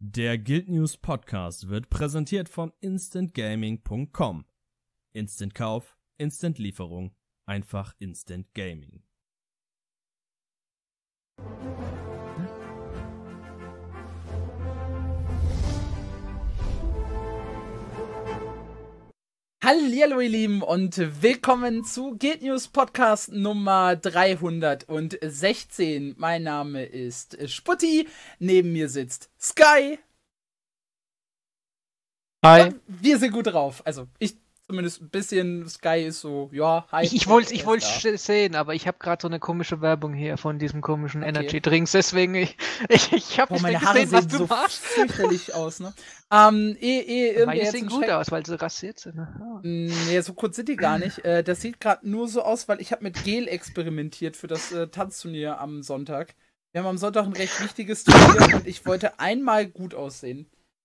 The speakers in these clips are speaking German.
Der Guild News Podcast wird präsentiert von instantgaming.com. Instant Kauf, Instant Lieferung, einfach Instant Gaming. Hallihallo ihr Lieben und willkommen zu Guild News Podcast Nummer 316. Mein Name ist Sputti, neben mir sitzt Sky. Hi. Und wir sind gut drauf, also ich zumindest ein bisschen. Sky ist so, ja, hi. Ich wollte sehen, aber ich habe gerade so eine komische Werbung hier von diesem komischen Energy Drinks, deswegen ich habe nicht meine Haare gesehen, was sehen du so machst. fürchterlich aus, ne? Meine Jetzt sehen gut aus, weil sie rasiert sind. Ne? Nee, so kurz sind die gar nicht. Das sieht gerade nur so aus, weil ich habe mit Gel experimentiert für das Tanzturnier am Sonntag. Wir haben am Sonntag ein recht wichtiges Turnier und ich wollte einmal gut aussehen.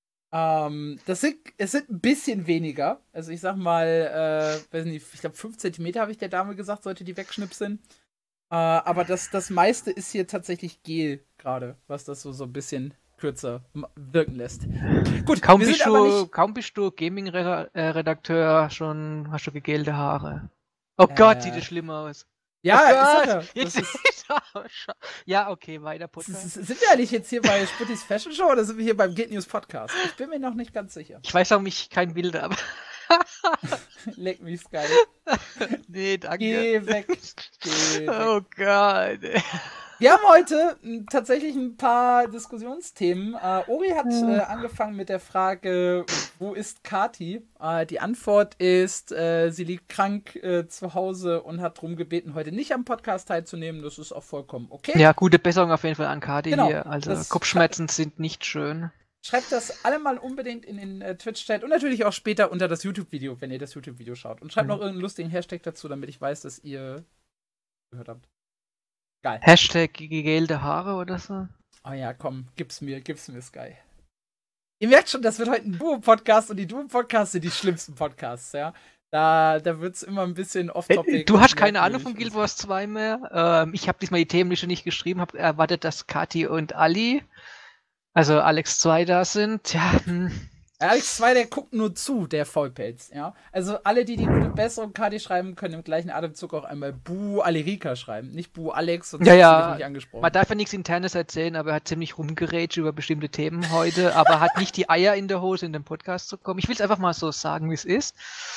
Es sind ein bisschen weniger. Also ich sag mal, weiß nicht, ich glaube 5 Zentimeter habe ich der Dame gesagt, sollte die wegschnipseln. Aber das meiste ist hier tatsächlich Gel gerade, was das so ein bisschen kürzer wirken lässt. Gut, kaum bist du Gaming-Redakteur, schon hast du gegelte Haare. Oh Gott, sieht das schlimm aus. Ja, oh Gott, ja, okay, weiter Podcast. Sind wir eigentlich jetzt hier bei Sputtis Fashion Show oder sind wir hier beim Guild News Podcast? Ich bin mir noch nicht ganz sicher. Ich weiß, warum ich kein Bild habe. Leck mich, Sky. Nee, danke. Geh weg. Oh Gott. Wir haben heute tatsächlich ein paar Diskussionsthemen. Ori hat angefangen mit der Frage, wo ist Kati? Die Antwort ist, sie liegt krank zu Hause und hat darum gebeten, heute nicht am Podcast teilzunehmen. Das ist auch vollkommen okay. Ja, gute Besserung auf jeden Fall an Kati hier. Also das Kopfschmerzen sind nicht schön. Schreibt das alle mal unbedingt in den Twitch-Chat und natürlich auch später unter das YouTube-Video, wenn ihr das YouTube-Video schaut. Und schreibt noch irgendeinen lustigen Hashtag dazu, damit ich weiß, dass ihr gehört habt. Geil. Hashtag gegelte Haare oder so? Oh ja, komm, gib's mir, Sky. Ihr merkt schon, das wird heute ein Duo-Podcast und die Duo-Podcasts sind die schlimmsten Podcasts, ja. Da wird's immer ein bisschen off-topic. Du hast keine Ahnung von Guild Wars 2 mehr. Ich habe diesmal die Themenliste nicht geschrieben, habe erwartet, dass Kati und Ali, also Alex 2 da sind. Ja, Alex 2, der guckt nur zu, der Vollpelz, ja. Also alle, die gute Besserung Kati schreiben, können im gleichen Atemzug auch einmal Bu Alirika schreiben. Nicht Bu Alex, sonst ja, nicht angesprochen. Man darf ja nichts Internes erzählen, aber er hat ziemlich rumgerätscht über bestimmte Themen heute, aber hat nicht die Eier in der Hose, in den Podcast zu kommen. Ich will es einfach mal so sagen, wie es ist.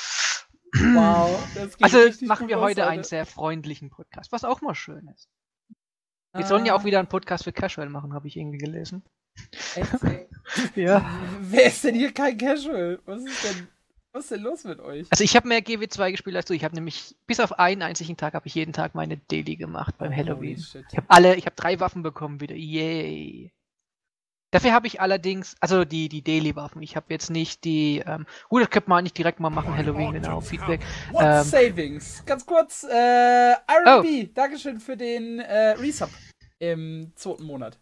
Wow. Also machen wir heute einen sehr freundlichen Podcast, was auch mal schön ist. Wir sollen ja auch wieder einen Podcast für Casual machen, habe ich irgendwie gelesen. Echt? Ja. Wer ist denn hier kein Casual? Was ist denn los mit euch? Also ich habe mehr GW2 gespielt als du. Ich habe nämlich, bis auf einen einzigen Tag, habe ich jeden Tag meine Daily gemacht beim Halloween. Ich habe 3 Waffen bekommen wieder. Yay. Dafür habe ich allerdings, also die Daily-Waffen. Ich habe jetzt nicht die, gut, das könnte man nicht direkt mal machen, Halloween, genau, Feedback. What Savings? Ganz kurz, R&B, Dankeschön für den Resub im 2. Monat.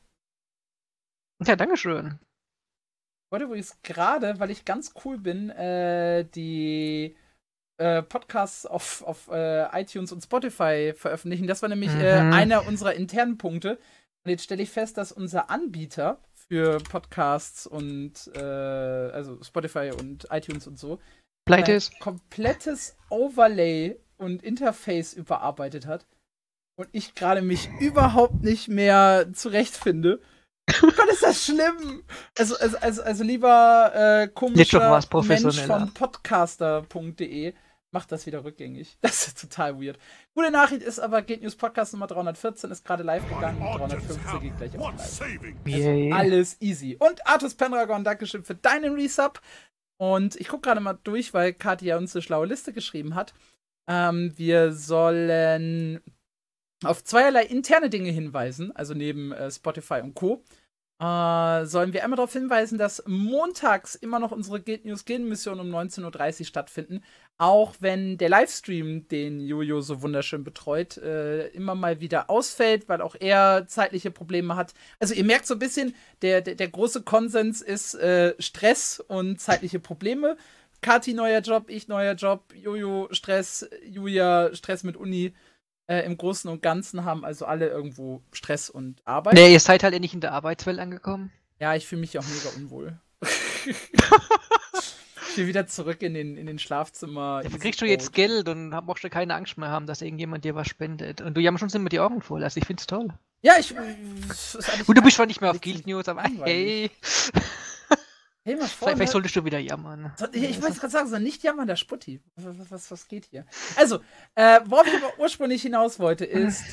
Ja, dankeschön. Ich wollte übrigens gerade, weil ich ganz cool bin, die Podcasts auf iTunes und Spotify veröffentlichen. Das war nämlich einer unserer internen Punkte. Und jetzt stelle ich fest, dass unser Anbieter für Podcasts und also Spotify und iTunes und so Pleite ist. Komplettes Overlay und Interface überarbeitet hat. Und ich gerade mich überhaupt nicht mehr zurechtfinde. Oh Gott, ist das schlimm! Also lieber komischer Mensch von podcaster.de, macht das wieder rückgängig. Das ist total weird. Gute Nachricht ist aber, Guild News Podcast Nummer 314 ist gerade live gegangen, 315 geht gleich auch live. Also alles easy. Und Artus Pendragon, Dankeschön für deinen Resub. Und ich gucke gerade mal durch, weil Katja uns eine schlaue Liste geschrieben hat. Wir sollen auf zweierlei interne Dinge hinweisen, also neben Spotify und Co. Sollen wir einmal darauf hinweisen, dass montags immer noch unsere Guild News Gildenmission um 19:30 Uhr stattfinden. Auch wenn der Livestream, den Jojo so wunderschön betreut, immer mal wieder ausfällt, weil auch er zeitliche Probleme hat. Also ihr merkt so ein bisschen, der große Konsens ist Stress und zeitliche Probleme. Kati neuer Job, ich neuer Job, Jojo Stress, Julia Stress mit Uni. Im Großen und Ganzen haben also alle irgendwo Stress und Arbeit. Nee, ihr seid halt nicht in der Arbeitswelt angekommen. Ja, ich fühle mich auch mega unwohl. Ich will wieder zurück in den Schlafzimmer. Dafür kriegst du jetzt Geld und brauchst du keine Angst mehr haben, dass irgendjemand dir was spendet. Und du jammerst schon immer die Augen voll. Also ich find's toll. Ja, Und du bist zwar nicht mehr auf Guild News, aber hey. Hey, mal vor, Vielleicht solltest du wieder jammern. Ich wollte gerade sagen, so nicht jammern, der Sputti. Was geht hier? Also, worauf ich aber ursprünglich hinaus wollte, ist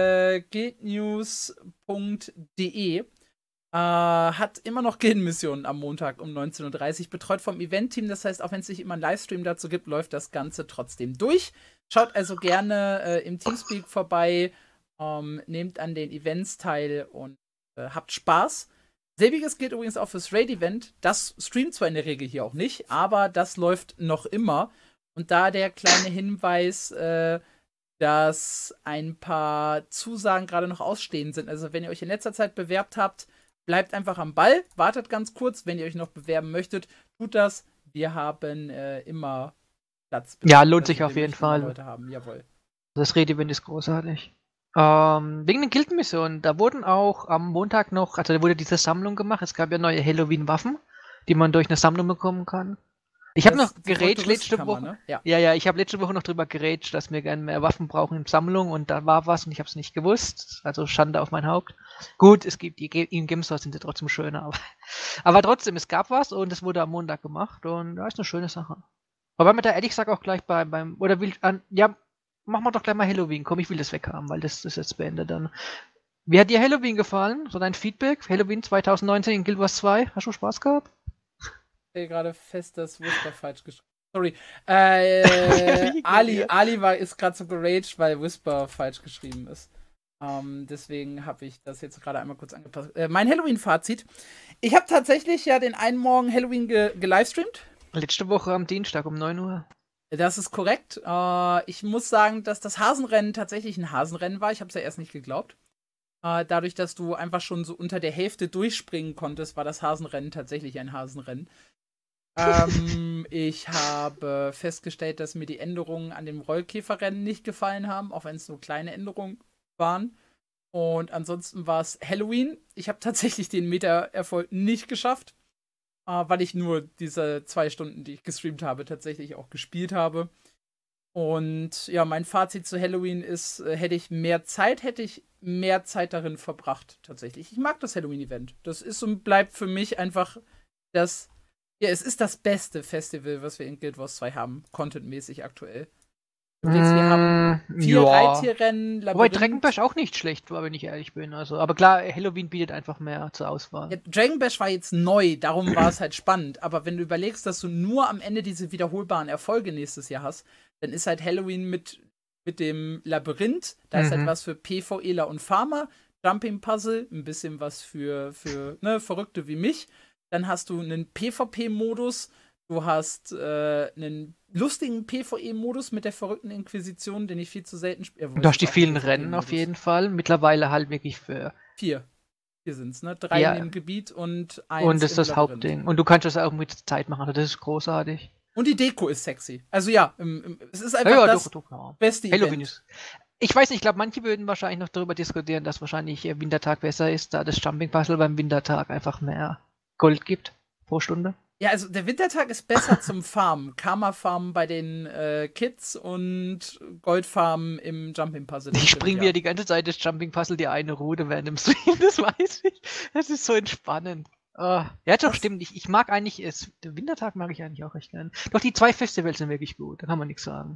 guildnews.de hat immer noch Gildenmissionen am Montag um 19:30 Uhr, betreut vom Event-Team. Das heißt, auch wenn es nicht immer einen Livestream dazu gibt, läuft das Ganze trotzdem durch. Schaut also gerne im Teamspeak vorbei, nehmt an den Events teil und habt Spaß. Selbiges gilt übrigens auch fürs Raid-Event. Das streamt zwar in der Regel hier auch nicht, aber das läuft noch immer. Und da der kleine Hinweis, dass ein paar Zusagen gerade noch ausstehend sind. Also wenn ihr euch in letzter Zeit bewerbt habt, bleibt einfach am Ball, wartet ganz kurz. Wenn ihr euch noch bewerben möchtet, tut das. Wir haben immer Platz. Ja, lohnt sich auf jeden Fall. Leute haben. Jawohl. Das Raid-Event ist großartig. Wegen den Guild-Missionen, da wurden auch am Montag noch, also da wurde diese Sammlung gemacht, es gab ja neue Halloween-Waffen, die man durch eine Sammlung bekommen kann. Ich habe noch geraged letzte Woche. Ne? Ja, ich habe letzte Woche noch drüber geraged, dass wir gerne mehr Waffen brauchen in Sammlung und da war was und ich habe es nicht gewusst, also Schande auf mein Haupt. Gut, es gibt die In-Game-Stores sind ja trotzdem schöner, aber trotzdem, es gab was und es wurde am Montag gemacht und ja, ist eine schöne Sache. Aber wir da ehrlich gesagt auch gleich machen wir doch gleich mal Halloween. Komm, ich will das weghaben, weil das ist jetzt beendet dann. Wie hat dir Halloween gefallen? So dein Feedback? Halloween 2019 in Guild Wars 2? Hast du Spaß gehabt? Ich stelle gerade fest, dass Whisper falsch geschrieben ist. Sorry. Ali ist gerade so geraged, weil Whisper falsch geschrieben ist. Deswegen habe ich das jetzt gerade einmal kurz angepasst. Mein Halloween-Fazit. Ich habe tatsächlich ja den einen Morgen Halloween gelivestreamt. Letzte Woche am Dienstag um 9 Uhr. Das ist korrekt. Ich muss sagen, dass das Hasenrennen tatsächlich ein Hasenrennen war. Ich habe es ja erst nicht geglaubt. Dadurch, dass du einfach schon so unter der Hälfte durchspringen konntest, war das Hasenrennen tatsächlich ein Hasenrennen. Ich habe festgestellt, dass mir die Änderungen an dem Rollkäferrennen nicht gefallen haben, auch wenn es nur kleine Änderungen waren. Und ansonsten war es Halloween. Ich habe tatsächlich den Meta-Erfolg nicht geschafft. Weil ich nur diese 2 Stunden, die ich gestreamt habe, tatsächlich auch gespielt habe. Und ja, mein Fazit zu Halloween ist, hätte ich mehr Zeit darin verbracht, tatsächlich. Ich mag das Halloween-Event. Das ist und bleibt für mich einfach es ist das beste Festival, was wir in Guild Wars 2 haben, contentmäßig aktuell. Wir haben 4 Reittierrennen, Wobei Dragon Bash auch nicht schlecht war, wenn ich ehrlich bin. Also, aber klar, Halloween bietet einfach mehr zur Auswahl. Ja, Dragon Bash war jetzt neu, darum war es halt spannend. Aber wenn du überlegst, dass du nur am Ende diese wiederholbaren Erfolge nächstes Jahr hast, dann ist halt Halloween mit dem Labyrinth, da ist halt was für PvEler und Farmer, Jumping Puzzle, ein bisschen was für Verrückte wie mich. Dann hast du einen PvP-Modus, du hast einen lustigen PvE-Modus mit der verrückten Inquisition, den ich viel zu selten spiele. Du hast die vielen Rennen auf jeden Fall. Mittlerweile halt wirklich für 4. 4 sind's, ne? 3 im Gebiet und 1 und das ist das Hauptding. Und du kannst das auch mit Zeit machen, also das ist großartig. Und die Deko ist sexy. Also ja, es ist einfach das beste Halloween Event. Ich weiß nicht, ich glaube, manche würden wahrscheinlich noch darüber diskutieren, dass wahrscheinlich Wintertag besser ist, da das Jumping Puzzle beim Wintertag einfach mehr Gold gibt pro Stunde. Ja, also der Wintertag ist besser zum Farmen. Karma-Farmen bei den Kids und Goldfarmen im Jumping-Puzzle. Ich spring wieder die ganze Zeit das Jumping-Puzzle die eine Route während dem Stream, das weiß ich. Das ist so entspannend. Ja, doch, stimmt. Ich mag eigentlich, den Wintertag mag ich eigentlich auch recht gern. Doch, die 2 Festivals sind wirklich gut, da kann man nichts sagen.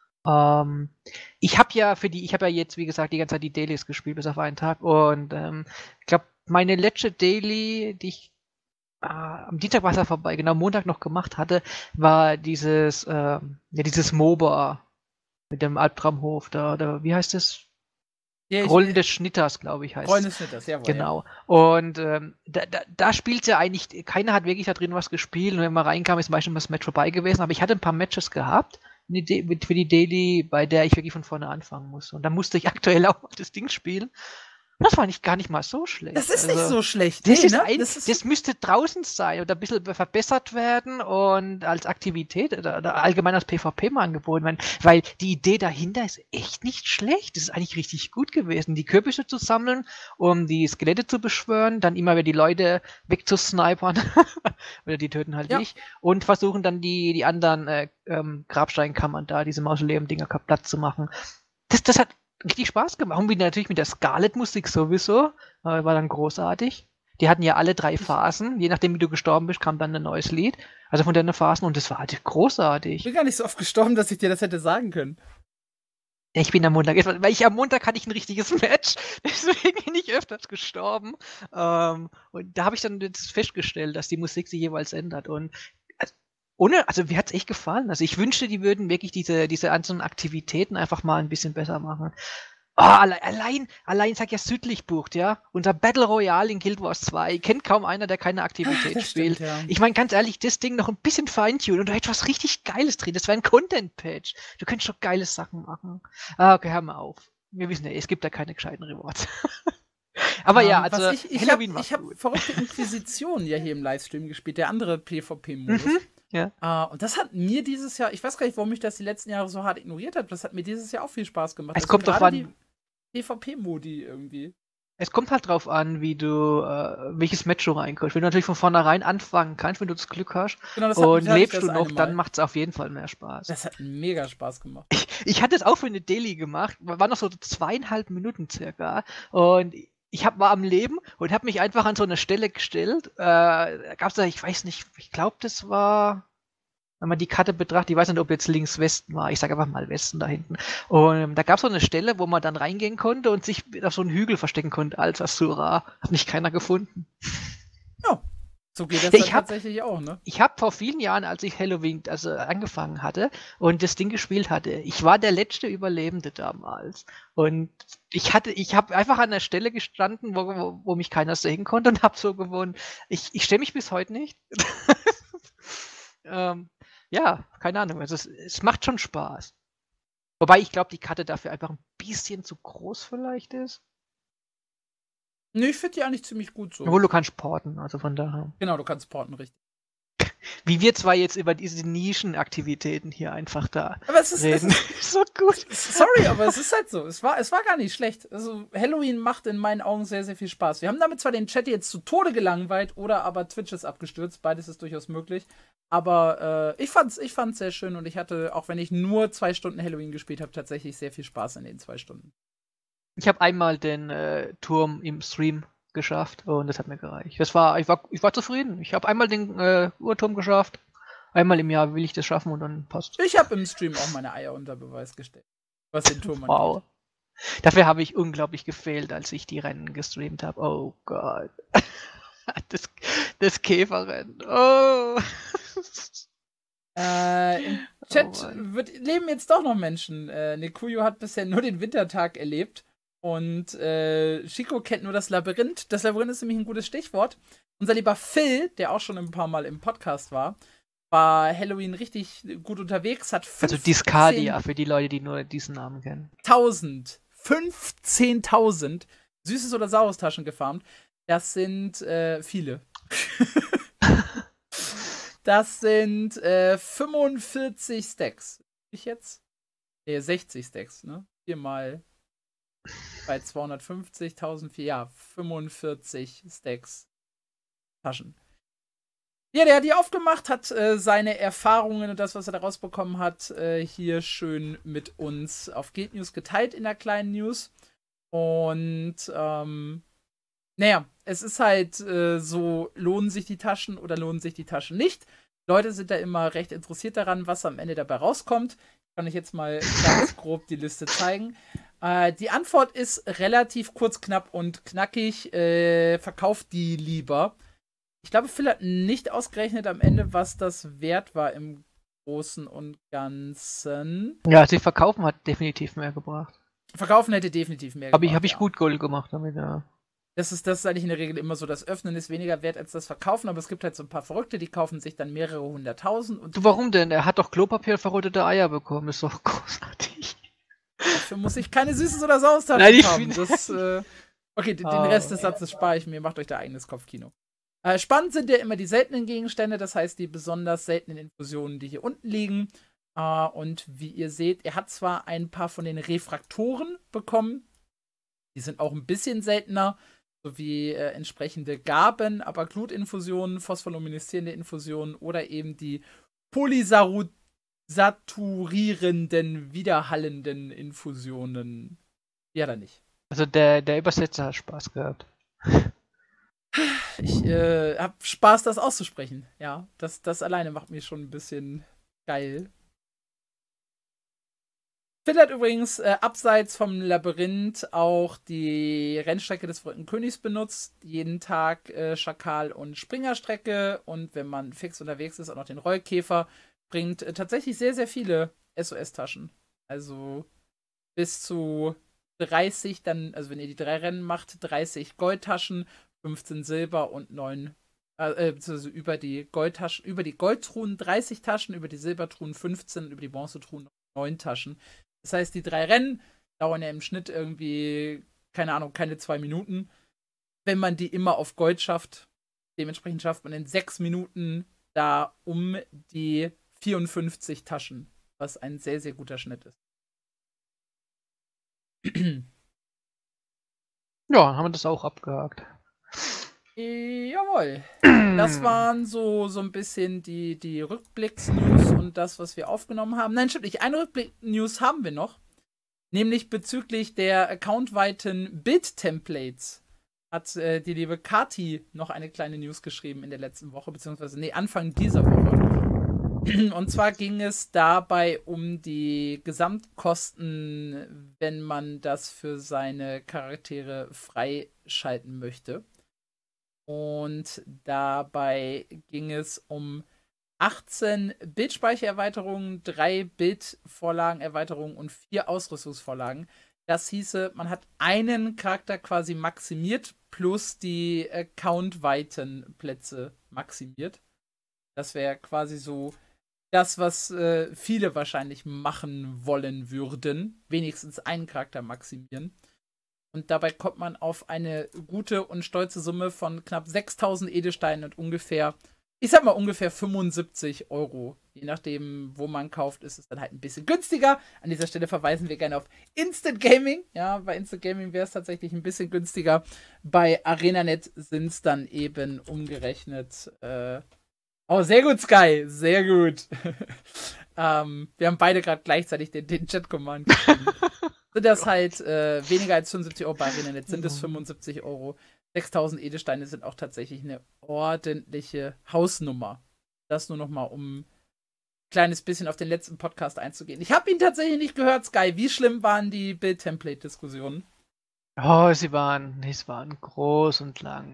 Ich habe ja jetzt, wie gesagt, die ganze Zeit die Dailies gespielt, bis auf einen Tag. Und ich glaube, meine letzte Daily, die ich am Dienstag war es ja vorbei, genau, Montag noch gemacht hatte, war dieses MOBA mit dem Albtraumhof da, wie heißt das? Rollen des Schnitters, glaube ich, heißt es. Rollen des Schnitters, jawohl. Genau. Ja. Und da spielt ja eigentlich, keiner hat wirklich da drin was gespielt und wenn man reinkam, ist meistens das Match vorbei gewesen, aber ich hatte ein paar Matches gehabt für die Daily, bei der ich wirklich von vorne anfangen muss. Und da musste ich aktuell auch mal das Ding spielen. Das war gar nicht mal so schlecht. Das ist nicht so schlecht. Das, Nee, das müsste draußen sein oder ein bisschen verbessert werden und als Aktivität oder allgemein als PvP mal angeboten werden, weil die Idee dahinter ist echt nicht schlecht. Das ist eigentlich richtig gut gewesen, die Kürbisse zu sammeln, um die Skelette zu beschwören, dann immer wieder die Leute wegzusnipern oder die töten halt nicht und versuchen dann die anderen Grabsteinkammern da, diese Mausoleum-Dinger platt zu machen. Das hat richtig Spaß gemacht. Und natürlich mit der Scarlet-Musik sowieso. War dann großartig. Die hatten ja alle 3 Phasen. Je nachdem, wie du gestorben bist, kam dann ein neues Lied. Also von den Phasen. Und das war halt großartig. Ich bin gar nicht so oft gestorben, dass ich dir das hätte sagen können. Ja, ich bin am Montag. Weil am Montag hatte ich ein richtiges Match. Deswegen bin ich öfters gestorben. Und da habe ich dann jetzt festgestellt, dass die Musik sich jeweils ändert. Und also mir hat es echt gefallen. Also ich wünschte, die würden wirklich diese einzelnen Aktivitäten einfach mal ein bisschen besser machen. Oh, allein sag ja Südlichtbucht, ja. Unser Battle Royale in Guild Wars 2 kennt kaum einer, der keine Aktivität spielt. Stimmt, ja. Ich meine, ganz ehrlich, das Ding noch ein bisschen feintunen und du hättest was richtig Geiles drin. Das wäre ein Content-Patch. Du könntest schon geile Sachen machen. Okay, hör mal auf. Wir wissen ja, es gibt da keine gescheiten Rewards. Aber ja, also Halloween war ich habe verrückte Inquisition ja hier im Livestream gespielt, der andere PvP-Modus. Ja. Und das hat mir dieses Jahr, ich weiß gar nicht, warum ich das die letzten Jahre so hart ignoriert habe, das hat mir dieses Jahr auch viel Spaß gemacht. Es kommt doch an. Die PvP-Modi irgendwie. Es kommt halt drauf an, wie du, welches Match du reinkommst. Wenn du natürlich von vornherein anfangen kannst, wenn du das Glück hast, genau, und lebst du noch, dann macht es auf jeden Fall mehr Spaß. Das hat mega Spaß gemacht. Ich hatte es auch für eine Daily gemacht, war noch so 2,5 Minuten circa, und ich war am Leben und habe mich einfach an so eine Stelle gestellt. Gab's da, ich weiß nicht, ich glaube, das war, wenn man die Karte betrachtet, ich weiß nicht, ob jetzt links Westen war, ich sage einfach mal Westen da hinten. Und da gab es so eine Stelle, wo man dann reingehen konnte und sich auf so einen Hügel verstecken konnte als Asura. Hat nicht keiner gefunden. Ja, so geht das tatsächlich auch, ne? Ich habe vor vielen Jahren, als ich Halloween angefangen hatte und das Ding gespielt hatte, ich war der letzte Überlebende damals. Und ich habe einfach an der Stelle gestanden, wo mich keiner sehen konnte und habe so gewonnen. Ich stelle mich bis heute nicht. Ja, keine Ahnung. Also es macht schon Spaß. Wobei ich glaube, die Karte dafür einfach ein bisschen zu groß vielleicht ist. Nee, ich finde die eigentlich ziemlich gut so. Obwohl du kannst porten, also von daher. Genau, du kannst porten, richtig. Wie wir zwar jetzt über diese Nischenaktivitäten hier einfach da aber es ist, reden. Es ist so gut. Sorry, aber es ist halt so. Es war gar nicht schlecht. Also Halloween macht in meinen Augen sehr, sehr viel Spaß. Wir haben damit zwar den Chat jetzt zu Tode gelangweilt oder aber Twitch ist abgestürzt. Beides ist durchaus möglich. Aber ich fand's sehr schön und ich hatte, auch wenn ich nur 2 Stunden Halloween gespielt habe, tatsächlich sehr viel Spaß in den 2 Stunden. Ich habe einmal den Turm im Stream geschafft und das hat mir gereicht. Ich war zufrieden. Ich habe einmal den Uhrturm geschafft. Einmal im Jahr will ich das schaffen und dann passt. Ich habe im Stream auch meine Eier unter Beweis gestellt. Was den Turm angeht. Wow. Dafür habe ich unglaublich gefehlt, als ich die Rennen gestreamt habe. Oh Gott. Das Käferrennen. Oh. Im Chat leben jetzt doch noch Menschen. Nekuyo hat bisher nur den Wintertag erlebt. Und Chico kennt nur das Labyrinth. Das Labyrinth ist nämlich ein gutes Stichwort. Unser lieber Phil, der auch schon ein paar Mal im Podcast war Halloween richtig gut unterwegs, hat 15, also Discardia, für die Leute, die nur diesen Namen kennen. 15.000 Süßes oder Saures Taschen gefarmt. Das sind viele. Das sind 45 Stacks. Ich jetzt? 60 Stacks, ne? 4 mal bei 250.000, ja, 45 Stacks Taschen. Ja, der hat die aufgemacht, hat seine Erfahrungen und das, was er da rausbekommen hat, hier schön mit uns auf Guild News geteilt in der kleinen News. Und, naja, es ist halt so, lohnen sich die Taschen oder lohnen sich die Taschen nicht? Leute sind da immer recht interessiert daran, was am Ende dabei rauskommt. Kann ich jetzt mal ganz grob die Liste zeigen. Die Antwort ist relativ kurz, knapp und knackig. Verkauft die lieber. Ich glaube, Phil hat nicht ausgerechnet am Ende, was das wert war im Großen und Ganzen. Ja, sie verkaufen hat definitiv mehr gebracht. Verkaufen hätte definitiv mehr gebracht. Habe ich gut Gold gemacht damit, ja. Das ist eigentlich in der Regel immer so, das Öffnen ist weniger wert als das Verkaufen, aber es gibt halt so ein paar Verrückte, die kaufen sich dann mehrere 100.000. Und du, warum denn? Er hat doch Klopapier und verrottete Eier bekommen, ist doch großartig. Dafür muss ich keine Süßes oder Saures Taschen haben. Das Okay, den Rest des Satzes spare ich mir. Macht euch da eigenes Kopfkino. Spannend sind ja immer die seltenen Gegenstände, das heißt die besonders seltenen Infusionen, die hier unten liegen. Und wie ihr seht, er hat zwar ein paar von den Refraktoren bekommen. Die sind auch ein bisschen seltener, sowie entsprechende Gaben, aber Glutinfusionen, phospholumineszierende Infusionen oder eben die polysaturierenden, widerhallenden Infusionen. Ja, dann nicht. Also der Übersetzer hat Spaß gehabt. Ich habe Spaß, das auszusprechen. Ja, das alleine macht mich schon ein bisschen geil. Phil hat übrigens abseits vom Labyrinth auch die Rennstrecke des verrückten Königs benutzt. Jeden Tag Schakal- und Springerstrecke. Und wenn man fix unterwegs ist, auch noch den Rollkäfer. Bringt tatsächlich sehr, sehr viele SOS-Taschen. Also bis zu 30 dann, also wenn ihr die 3 Rennen macht, 30 Goldtaschen, 15 Silber und 9, also über die Goldtaschen, über die Goldtruhen 30 Taschen, über die Silbertruhen 15, über die Bronzetruhen 9 Taschen. Das heißt, die 3 Rennen dauern ja im Schnitt irgendwie, keine Ahnung, keine 2 Minuten. Wenn man die immer auf Gold schafft, dementsprechend schafft man in 6 Minuten da um die 54 Taschen, was ein sehr, sehr guter Schnitt ist. Ja, haben wir das auch abgehakt. Jawohl. Das waren so ein bisschen die Rückblicks-News und das, was wir aufgenommen haben. Nein, stimmt nicht. Eine Rückblick-News haben wir noch. Nämlich bezüglich der accountweiten Build-Templates hat die liebe Kati noch eine kleine News geschrieben in der letzten Woche, beziehungsweise, Anfang dieser Woche. Und zwar ging es dabei um die Gesamtkosten, wenn man das für seine Charaktere freischalten möchte. Und dabei ging es um 18 Bildspeichererweiterungen, 3 Bildvorlagenerweiterungen und 4 Ausrüstungsvorlagen. Das hieße, man hat einen Charakter quasi maximiert, plus die accountweiten Plätze maximiert. Das wäre quasi so das, was viele wahrscheinlich machen wollen würden. Wenigstens einen Charakter maximieren. Und dabei kommt man auf eine gute und stolze Summe von knapp 6000 Edelsteinen und ungefähr 75 €. Je nachdem, wo man kauft, ist es dann halt ein bisschen günstiger. An dieser Stelle verweisen wir gerne auf Instant Gaming. Ja, bei Instant Gaming wäre es tatsächlich ein bisschen günstiger. Bei ArenaNet sind es dann eben umgerechnet. Oh, sehr gut, Sky. Sehr gut. Wir haben beide gerade gleichzeitig den Chat-Command geschrieben. Sind das halt weniger als 75 € bei ArenaNet, sind es 75 €. 6000 Edelsteine sind auch tatsächlich eine ordentliche Hausnummer. Das nur noch mal, um ein kleines bisschen auf den letzten Podcast einzugehen. Ich habe ihn tatsächlich nicht gehört, Sky. Wie schlimm waren die Build-Template-Diskussionen? Oh, sie waren groß und lang.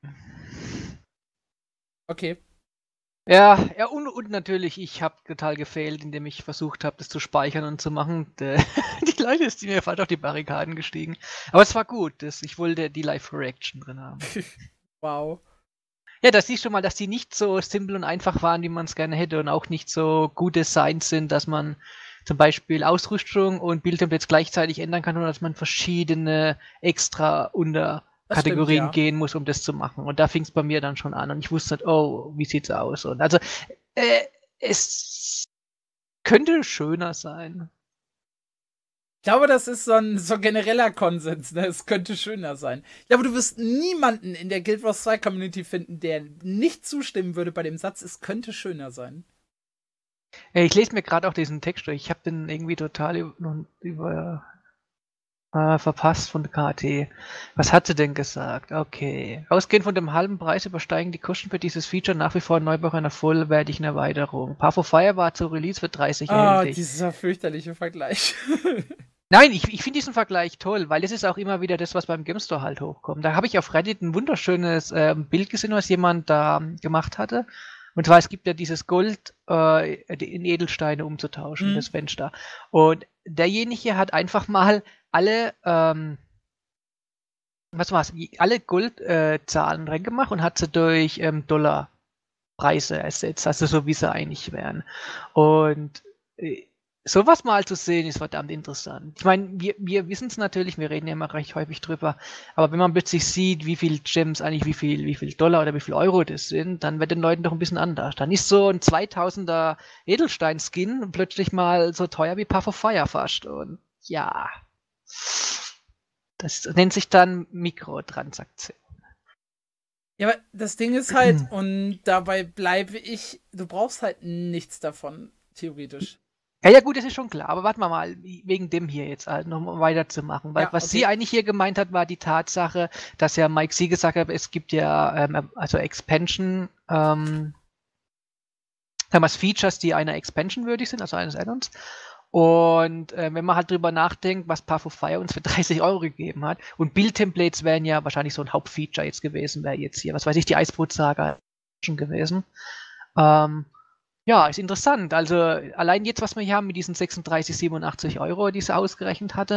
Okay. Ja, und natürlich, ich habe total gefailt, indem ich versucht habe, das zu speichern und zu machen. Die Kleine ist mir falsch auf die Barrikaden gestiegen. Aber es war gut, ich wollte die Live-Reaction drin haben. Wow. Ja, das siehst du mal, dass die nicht so simpel und einfach waren, wie man es gerne hätte und auch nicht so gut designt sind, dass man zum Beispiel Ausrüstung und Bildtemplates gleichzeitig ändern kann oder dass man verschiedene extra Kategorien gehen muss, um das zu machen. Und da fing es bei mir dann schon an. Und ich wusste nicht, oh, wie sieht's aus? Und also, es könnte schöner sein. Ich glaube, das ist so ein genereller Konsens, ne? Es könnte schöner sein. Ich glaube, du wirst niemanden in der Guild Wars 2 Community finden, der nicht zustimmen würde bei dem Satz, es könnte schöner sein. Ich lese mir gerade auch diesen Text durch. Ich habe den irgendwie total verpasst von KT. Was hat sie denn gesagt? Okay. Ausgehend von dem halben Preis übersteigen die Kosten für dieses Feature nach wie vor ein Neubau einer vollwertigen Erweiterung. Path of Fire war zu Release für 30 erhältlich. Dieser fürchterliche Vergleich. Nein, ich finde diesen Vergleich toll, weil es ist auch immer wieder das, was beim Game Store halt hochkommt. Da habe ich auf Reddit ein wunderschönes Bild gesehen, was jemand da gemacht hatte. Und zwar, es gibt ja dieses Gold in Edelsteine umzutauschen, das Fenster. Und derjenige hat einfach mal alle alle Goldzahlen reingemacht und hat sie durch Dollarpreise ersetzt, also so wie sie eigentlich wären. Und sowas mal zu sehen, ist verdammt interessant. Ich meine, wir wissen es natürlich, wir reden ja immer recht häufig drüber, aber wenn man plötzlich sieht, wie viel Gems eigentlich, wie viel Dollar oder wie viel Euro das sind, dann wird den Leuten doch ein bisschen anders. Dann ist so ein 2000er Edelstein-Skin plötzlich mal so teuer wie Path of Fire fast. Und ja, das nennt sich dann Mikrotransaktion. Ja, aber das Ding ist halt, und dabei bleibe ich, du brauchst halt nichts davon, theoretisch. Ja, gut, das ist schon klar, aber warten wir mal, wegen dem hier jetzt halt noch mal weiterzumachen. Weil Ja, was okay. sie eigentlich hier gemeint hat, war die Tatsache, dass ja Mike Sie gesagt hat, es gibt ja also Expansion, damals Features, die einer Expansion würdig sind, also eines Add-ons. Und wenn man halt drüber nachdenkt, was Path of Fire uns für 30 Euro gegeben hat, und Build-Templates wären ja wahrscheinlich so ein Hauptfeature jetzt gewesen, wäre jetzt hier, was weiß ich, die Eisbrot-Saga schon gewesen. Ja, ist interessant. Also allein jetzt, was wir hier haben mit diesen 36, 87 Euro, die sie ausgerechnet hatte,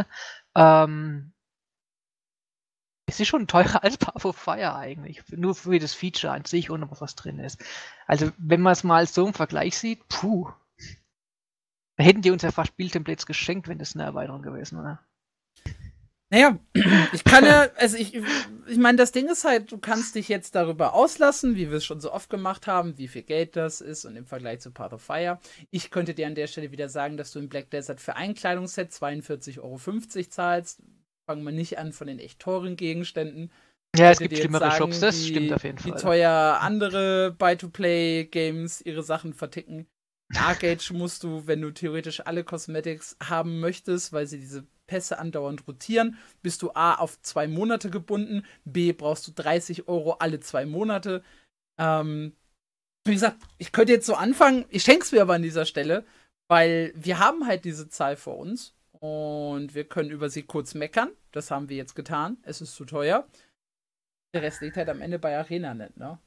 es ist schon teurer als Path of Fire eigentlich. Nur für das Feature an sich und was drin ist. Also wenn man es mal so im Vergleich sieht, puh. Da hätten die uns ja fast Spieltemplates geschenkt, wenn das eine Erweiterung gewesen wäre. Naja, ich kann ja, also ich meine, das Ding ist halt, du kannst dich jetzt darüber auslassen, wie wir es schon so oft gemacht haben, wie viel Geld das ist und im Vergleich zu Path of Fire. Ich könnte dir an der Stelle wieder sagen, dass du im Black Desert für ein Kleidungsset 42,50 Euro zahlst. Fangen wir nicht an von den echt teuren Gegenständen. Ja, es gibt schlimmere Shops, das stimmt auf jeden Fall. Wie teuer andere Buy-to-Play-Games ihre Sachen verticken. In Arcade musst du, wenn du theoretisch alle Cosmetics haben möchtest, weil sie diese Pässe andauernd rotieren, bist du A auf 2 Monate gebunden, B brauchst du 30 Euro alle 2 Monate. Wie gesagt, ich könnte jetzt so anfangen, ich schenk's mir aber an dieser Stelle, weil wir haben halt diese Zahl vor uns und wir können über sie kurz meckern. Das haben wir jetzt getan. Es ist zu teuer. Der Rest liegt halt am Ende bei ArenaNet, ne?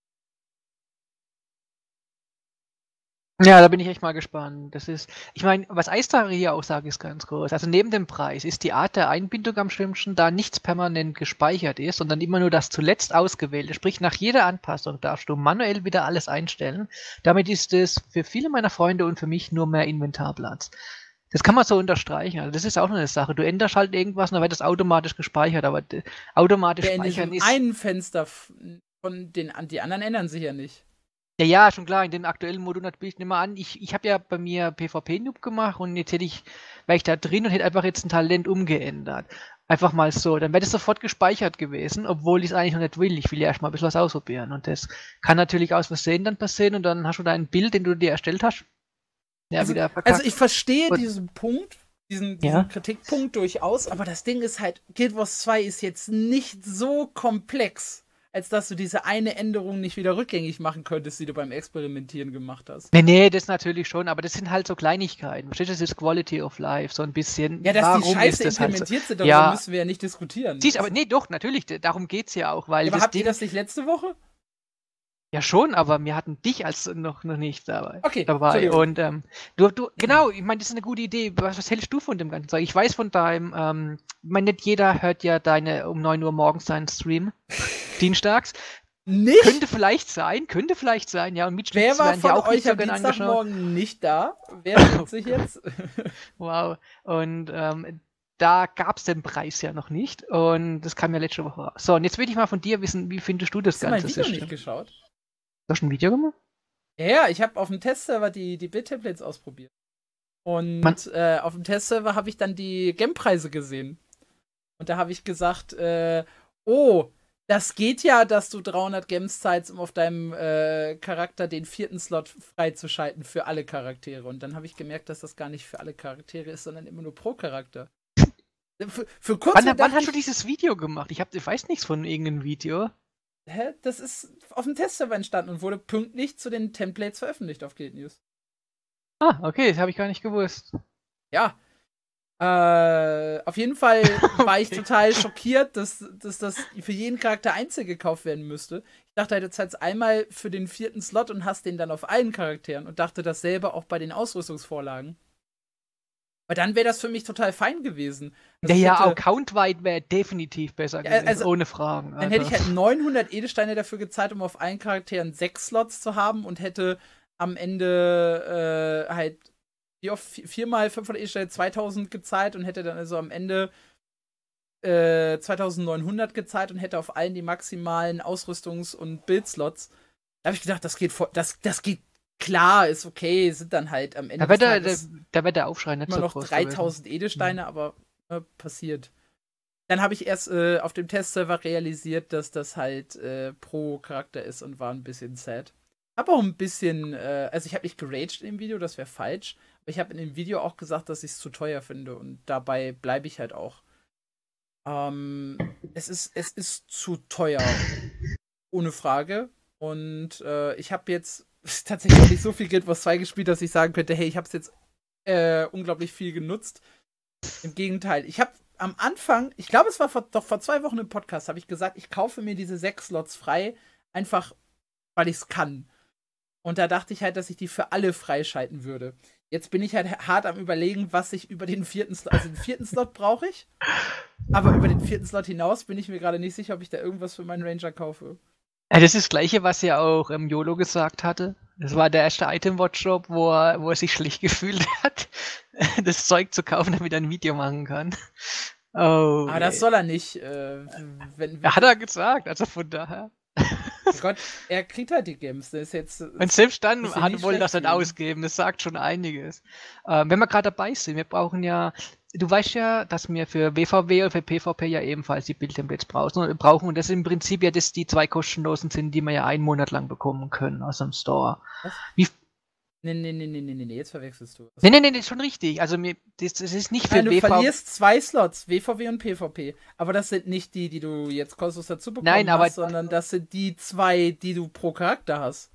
Ja, da bin ich echt mal gespannt. Das ist, ich meine, was Eistar hier auch sagt, ist ganz groß. Also neben dem Preis ist die Art der Einbindung am schlimmsten, da nichts permanent gespeichert ist, sondern immer nur das zuletzt ausgewählte. Sprich, nach jeder Anpassung darfst du manuell wieder alles einstellen. Damit ist es für viele meiner Freunde und für mich nur mehr Inventarplatz. Das kann man so unterstreichen. Also das ist auch noch eine Sache. Du änderst halt irgendwas und dann wird das automatisch gespeichert. Aber automatisch Ja, in speichern diesem ist... einen Fenster von den, die anderen ändern sich ja nicht. Ja, schon klar, in dem aktuellen Modul natürlich nicht mehr an. Ich habe ja bei mir PvP-Noob gemacht und jetzt wäre ich da drin und hätte einfach jetzt ein Talent umgeändert. Einfach mal so. Dann wäre das sofort gespeichert gewesen, obwohl ich es eigentlich noch nicht will. Ich will ja erstmal ein bisschen was ausprobieren. Und das kann natürlich aus Versehen dann passieren und dann hast du da ein Bild, den du dir erstellt hast. Ja, also, wieder verkackt. Also ich verstehe diesen Punkt, diesen Kritikpunkt durchaus, aber das Ding ist halt, Guild Wars 2 ist jetzt nicht so komplex, als dass du diese eine Änderung nicht wieder rückgängig machen könntest, die du beim Experimentieren gemacht hast. Nee, das natürlich schon, aber das sind halt so Kleinigkeiten. Verstehst du, das ist Quality of Life, so ein bisschen. Ja, dass warum die Scheiße ist das implementiert sind, halt so? darüber müssen wir ja nicht diskutieren. Siehst, aber nee, doch, natürlich, darum geht's ja auch, weil aber das habt Ding, ihr das nicht letzte Woche? ja schon, aber wir hatten dich als noch nicht dabei. Okay, Und genau, ich meine, das ist eine gute Idee. Was hältst du von dem ganzen Zeug? Ich weiß von deinem, ich meine, nicht jeder hört ja deine um 9 Uhr morgens deinen Stream, dienstags. Nicht? Könnte vielleicht sein, ja. Und Wer war von euch am Dienstagmorgen nicht da? Wer tut sich jetzt? Wow. Und da gab es den Preis ja noch nicht. Und das kam ja letzte Woche raus. So, und jetzt will ich mal von dir wissen, wie findest du das Ganze? Hast du mein Video nicht geschaut? Hast du schon ein Video gemacht? Ja, ich habe auf dem Testserver die Build-Templates ausprobiert. Und auf dem Testserver habe ich dann die Gem-Preise gesehen. Und da habe ich gesagt, das geht ja, dass du 300 Gems zahlst, um auf deinem Charakter den 4. Slot freizuschalten für alle Charaktere. Und dann habe ich gemerkt, dass das gar nicht für alle Charaktere ist, sondern immer nur pro Charakter. Für wann hast du dieses Video gemacht? Ich weiß nichts von irgendeinem Video. Hä? Das ist auf dem Testserver entstanden und wurde pünktlich zu den Templates veröffentlicht auf Guild News. Ah, okay, das habe ich gar nicht gewusst. Ja. Auf jeden Fall war ich total schockiert, dass das für jeden Charakter einzeln gekauft werden müsste. Ich dachte, du zahlst einmal für den 4. Slot und hast den dann auf allen Charakteren und dachte dasselbe auch bei den Ausrüstungsvorlagen. Weil dann wäre das für mich total fein gewesen. Also ja, auch countweit wäre definitiv besser gewesen, also, ohne Fragen. Dann hätte ich halt 900 Edelsteine dafür gezahlt, um auf allen Charakteren 6 Slots zu haben und hätte am Ende halt wie oft 4 mal 500 Edelsteine 2000 gezahlt und hätte dann also am Ende 2900 gezahlt und hätte auf allen die maximalen Ausrüstungs- und Bildslots. Da habe ich gedacht, das geht klar, ist okay, sind dann halt am Ende da wird der Aufschrei nicht immer so noch groß 3000 Edelsteine, aber passiert. Dann habe ich erst auf dem Testserver realisiert, dass das halt pro Charakter ist und war ein bisschen sad. Hab auch ein bisschen, also ich habe nicht geraged im Video, das wäre falsch, aber ich habe in dem Video auch gesagt, dass ich es zu teuer finde und dabei bleibe ich halt auch. Es ist zu teuer, ohne Frage. Und ich habe jetzt tatsächlich nicht so viel Guild Wars 2 gespielt, dass ich sagen könnte, hey, ich habe es jetzt unglaublich viel genutzt. Im Gegenteil, ich habe am Anfang, ich glaube, es war vor 2 Wochen im Podcast, habe ich gesagt, ich kaufe mir diese 6 Slots frei, einfach weil ich es kann. Und da dachte ich halt, dass ich die für alle freischalten würde. Jetzt bin ich halt hart am Überlegen, was ich über den 4. Slot, also den 4. Slot brauche ich, aber über den 4. Slot hinaus bin ich mir gerade nicht sicher, ob ich da irgendwas für meinen Ranger kaufe. Ja, das ist das Gleiche, was ja auch YOLO gesagt hatte. Das war der erste Item-Watch-Shop, wo er sich schlecht gefühlt hat, das Zeug zu kaufen, damit er ein Video machen kann. Oh, aber das soll er nicht. Hat er gesagt, also von daher. Oh Gott, er kriegt halt die Games. Das ist jetzt, und selbst dann wollte das nicht fühlen. ausgeben, das sagt schon einiges. Wenn wir gerade dabei sind, wir brauchen ja, du weißt ja, dass wir für WVW und für PvP ja ebenfalls die Bildtemplates brauchen und das im Prinzip ja die 2 kostenlosen sind, die wir ja 1 Monat lang bekommen können aus dem Store. Was? Wie? Nee, jetzt verwechselst du. Nee, das ist schon richtig. Also das ist nicht für Nein, du WVW. verlierst 2 Slots, WVW und PvP. Aber das sind nicht die du jetzt kostenlos dazu bekommen hast, sondern das sind die 2, die du pro Charakter hast.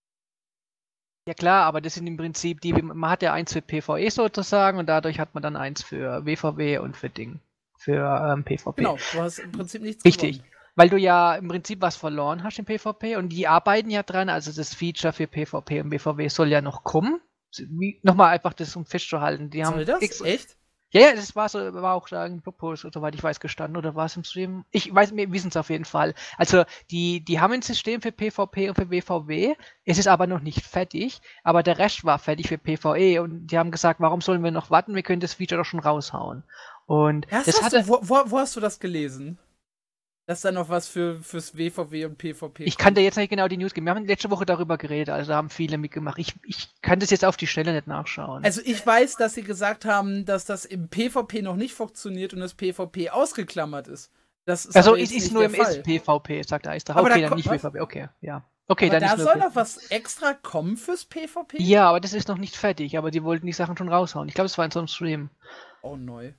Ja klar, aber das sind im Prinzip man hat ja 1 für PvE sozusagen und dadurch hat man dann 1 für WVW und für PvP. Genau, du hast im Prinzip nichts Richtig. gewonnen. Weil du ja im Prinzip was verloren hast im PvP und die arbeiten ja dran, also das Feature für PvP und WVW soll ja noch kommen. Nochmal einfach das, um festzuhalten. Soll das? Echt? Ja, das war auch da im Blogpost, soweit ich weiß, gestanden, oder war es im Stream? Ich weiß, wir wissen es auf jeden Fall. Also, die haben ein System für PvP und für WVW, es ist aber noch nicht fertig, aber der Rest war fertig für PvE und die haben gesagt, warum sollen wir noch warten, wir können das Feature doch schon raushauen. Und wo hast du das gelesen? Dass da noch was fürs WVW und PvP Ich kann dir jetzt nicht genau die News geben. Wir haben letzte Woche darüber geredet, also da haben viele mitgemacht. Ich kann das jetzt auf die Stelle nicht nachschauen. Also ich weiß, dass sie gesagt haben, dass das im PvP noch nicht funktioniert und das PvP ausgeklammert ist. Das ist also es ist nur im SPvP, sagt der Eister. Okay, dann nicht PvP, okay, ja. Okay, aber dann da ist soll noch was extra kommen fürs PvP? Ja, aber das ist noch nicht fertig, aber die wollten die Sachen schon raushauen. Ich glaube, es war in so einem Stream. Oh, neu.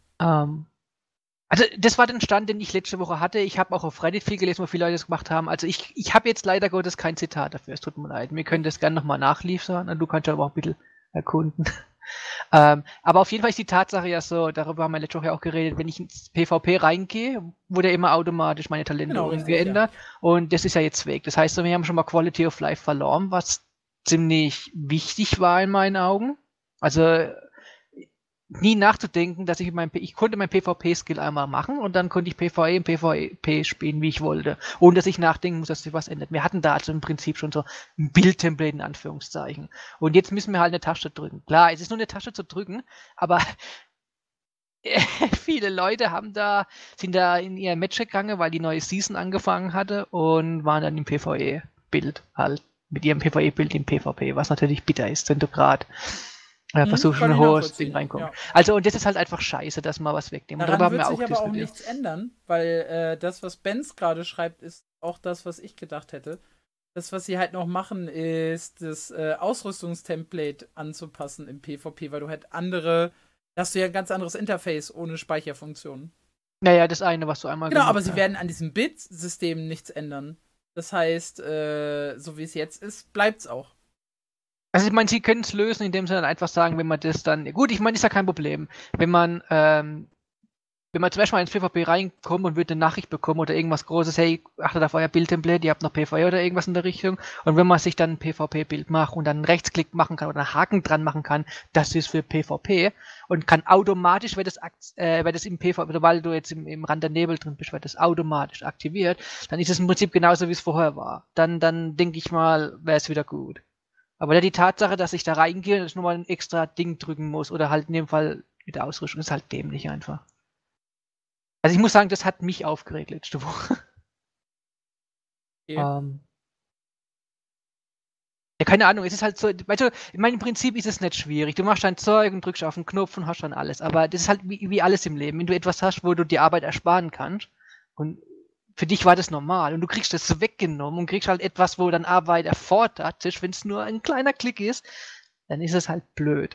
Also das war der Stand, den ich letzte Woche hatte. Ich habe auch auf Reddit viel gelesen, wo viele Leute das gemacht haben. Also ich habe jetzt leider Gottes kein Zitat dafür. Es tut mir leid. Wir können das gerne nochmal nachliefern. Du kannst ja aber auch ein bisschen erkunden. Aber auf jeden Fall ist die Tatsache ja so, darüber haben wir letzte Woche auch geredet, wenn ich ins PvP reingehe, wurde immer automatisch meine Talente geändert. Ja. Und das ist ja jetzt weg. Das heißt, wir haben schon mal Quality of Life verloren, was ziemlich wichtig war in meinen Augen. Also nie nachzudenken, dass ich konnte mein PvP-Skill einmal machen und dann konnte ich PvE und PvP spielen, wie ich wollte. Ohne dass ich nachdenken muss, dass sich was ändert. Wir hatten da also im Prinzip schon so ein Bildtemplate in Anführungszeichen. Und jetzt müssen wir halt eine Taste drücken. Klar, es ist nur eine Taste zu drücken, aber viele Leute sind da in ihr Match gegangen, weil die neue Season angefangen hatte und waren dann im PvE-Bild halt. Mit ihrem PvE-Bild im PvP, was natürlich bitter ist, wenn du gerade versuchst schon ein hohes Ding reinkommen. Ja. Also, und das ist halt einfach scheiße, dass man was wegnehmen. Daran wird sich aber auch nichts ändern, weil das, was Benz gerade schreibt, ist auch das, was ich gedacht hätte. Das, was sie halt noch machen, ist das Ausrüstungstemplate anzupassen im PvP, weil du halt da hast du ja ein ganz anderes Interface ohne Speicherfunktionen. Naja, das eine, was du einmal genau, aber sie werden an diesem Bit-System nichts ändern. Das heißt, so wie es jetzt ist, bleibt's auch. Also ich meine, sie können es lösen, indem sie dann einfach sagen, wenn man das dann. Gut, ich meine, ist ja kein Problem. Wenn man zum Beispiel mal ins PvP reinkommt und würde eine Nachricht bekommen oder irgendwas Großes, hey, achtet auf euer Bildtemplate, ihr habt noch PvE oder irgendwas in der Richtung. Und wenn man sich dann ein PvP-Bild macht und dann einen Rechtsklick machen kann oder einen Haken dran machen kann, das ist für PvP und kann automatisch, wenn das im PvP, sobald du jetzt im Rand der Nebel drin bist, wird das automatisch aktiviert, dann ist es im Prinzip genauso, wie es vorher war. Dann denke ich mal, wäre es wieder gut. Aber die Tatsache, dass ich da reingehe und ich nochmal ein extra Ding drücken muss oder halt in dem Fall mit der Ausrüstung, ist halt dämlich einfach. Also ich muss sagen, das hat mich aufgeregt letzte Woche. Okay. Ja, keine Ahnung, es ist halt so, weißt du, ich meine, im Prinzip ist es nicht schwierig. Du machst dein Zeug und drückst auf den Knopf und hast dann alles. Aber das ist halt wie alles im Leben. Wenn du etwas hast, wo du die Arbeit ersparen kannst, und für dich war das normal und du kriegst das weggenommen und kriegst halt etwas, wo dann Arbeit erfordert ist, wenn es nur ein kleiner Klick ist, dann ist es halt blöd.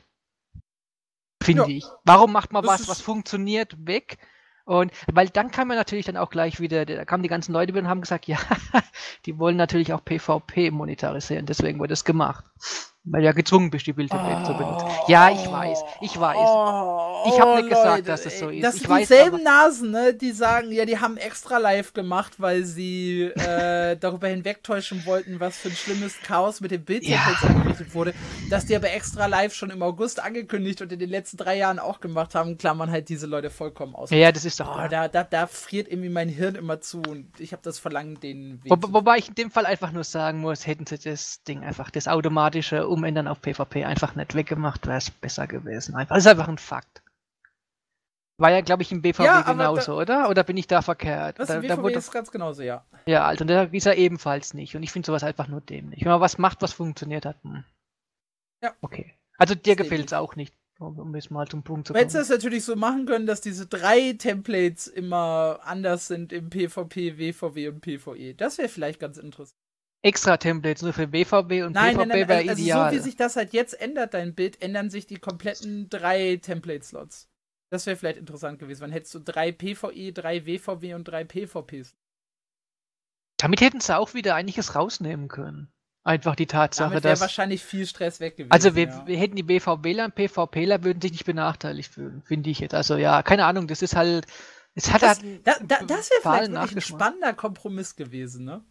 Finde ich. Warum macht man was funktioniert, weg? Und weil dann kann man natürlich dann auch gleich wieder, da kamen die ganzen Leute wieder und haben gesagt, ja, die wollen natürlich auch PvP monetarisieren, deswegen wurde es gemacht. Weil du ja gezwungen bist, die Bildtemplate zu benutzen. Ja, ich weiß. Ich habe nicht gesagt, Leute, dass es so ist. Das ich sind weiß, dieselben Nasen, ne, die sagen, ja, die haben extra live gemacht, weil sie darüber hinwegtäuschen wollten, was für ein schlimmes Chaos mit den Bildtemplates angerichtet wurde, dass die aber extra live schon im August angekündigt und in den letzten 3 Jahren auch gemacht haben, klammern halt diese Leute vollkommen aus. Ja, das ist doch. Da friert irgendwie mein Hirn immer zu und ich habe das Verlangen, den Weg wobei ich in dem Fall einfach nur sagen muss, hätten sie das Ding einfach, das automatische Umändern auf PvP einfach nicht weggemacht, wäre es besser gewesen. Einfach. Das ist einfach ein Fakt. War ja, glaube ich, im BVB genauso, oder? Oder bin ich da verkehrt? Das BVB ist ganz genauso, ja. Ja, also da ist er ebenfalls nicht. Und ich finde sowas einfach nur dämlich. Wenn man was macht, was funktioniert hat. Ja. Okay. Also dir gefällt es auch nicht, um jetzt mal zum Punkt zu kommen. Hättest du es natürlich so machen können, dass diese 3 Templates immer anders sind im PvP, WVW und PvE. Das wäre vielleicht ganz interessant. Extra Templates nur für WVW und PvP wäre ideal. So wie sich das halt jetzt ändert, dein Bild, ändern sich die kompletten 3 Template-Slots. Das wäre vielleicht interessant gewesen. Dann hättest du 3 PvE, 3 WVW und 3 PvPs. Damit hätten sie auch wieder einiges rausnehmen können. Einfach die Tatsache, damit wäre wahrscheinlich viel Stress weg gewesen. Also wir hätten die WVWler und PvPler würden sich nicht benachteiligt fühlen, finde ich jetzt. Also ja, keine Ahnung, das ist halt. Das wäre vielleicht wirklich ein spannender Kompromiss gewesen, ne?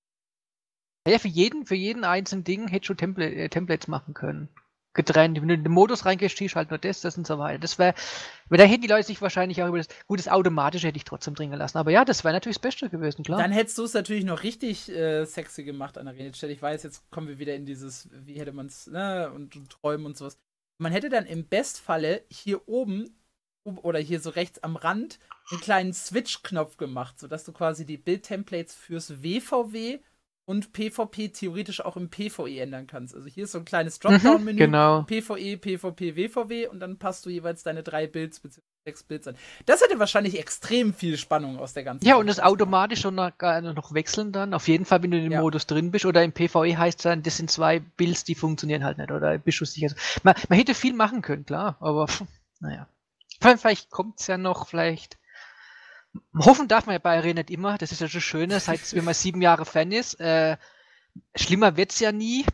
Ja, für jeden einzelnen Ding hättest du Templates machen können. Getrennt. Wenn du in den Modus reingehst, stehst halt nur das und so weiter. Das wäre. Da hätten die Leute sich wahrscheinlich auch über das. Gut, das Automatische hätte ich trotzdem drin gelassen. Aber ja, das wäre natürlich das Beste gewesen, klar. Dann hättest du es natürlich noch richtig sexy gemacht an der Stelle. Ich weiß, jetzt kommen wir wieder in dieses, wie hätte man es, ne, und Träumen und sowas. Man hätte dann im Bestfalle hier oben oder hier so rechts am Rand einen kleinen Switch-Knopf gemacht, sodass du quasi die Bildtemplates fürs WVW und PvP theoretisch auch im PvE ändern kannst. Also hier ist so ein kleines Dropdown-Menü, genau. PvE, PvP, WVW und dann passt du jeweils deine 3 Builds bzw. 6 Builds an. Das hätte wahrscheinlich extrem viel Spannung aus der ganzen Ja, und das automatisch und noch wechseln dann. Auf jeden Fall, wenn du in dem Modus drin bist. Oder im PvE heißt es dann, das sind 2 Builds, die funktionieren halt nicht. Oder bist du sicher? Man hätte viel machen können, klar. Aber naja. Vielleicht kommt es ja noch, vielleicht. Hoffen darf man ja bei Arena nicht immer, das ist ja schon schöner, seit wenn man 7 Jahre Fan ist. Schlimmer wird's ja nie.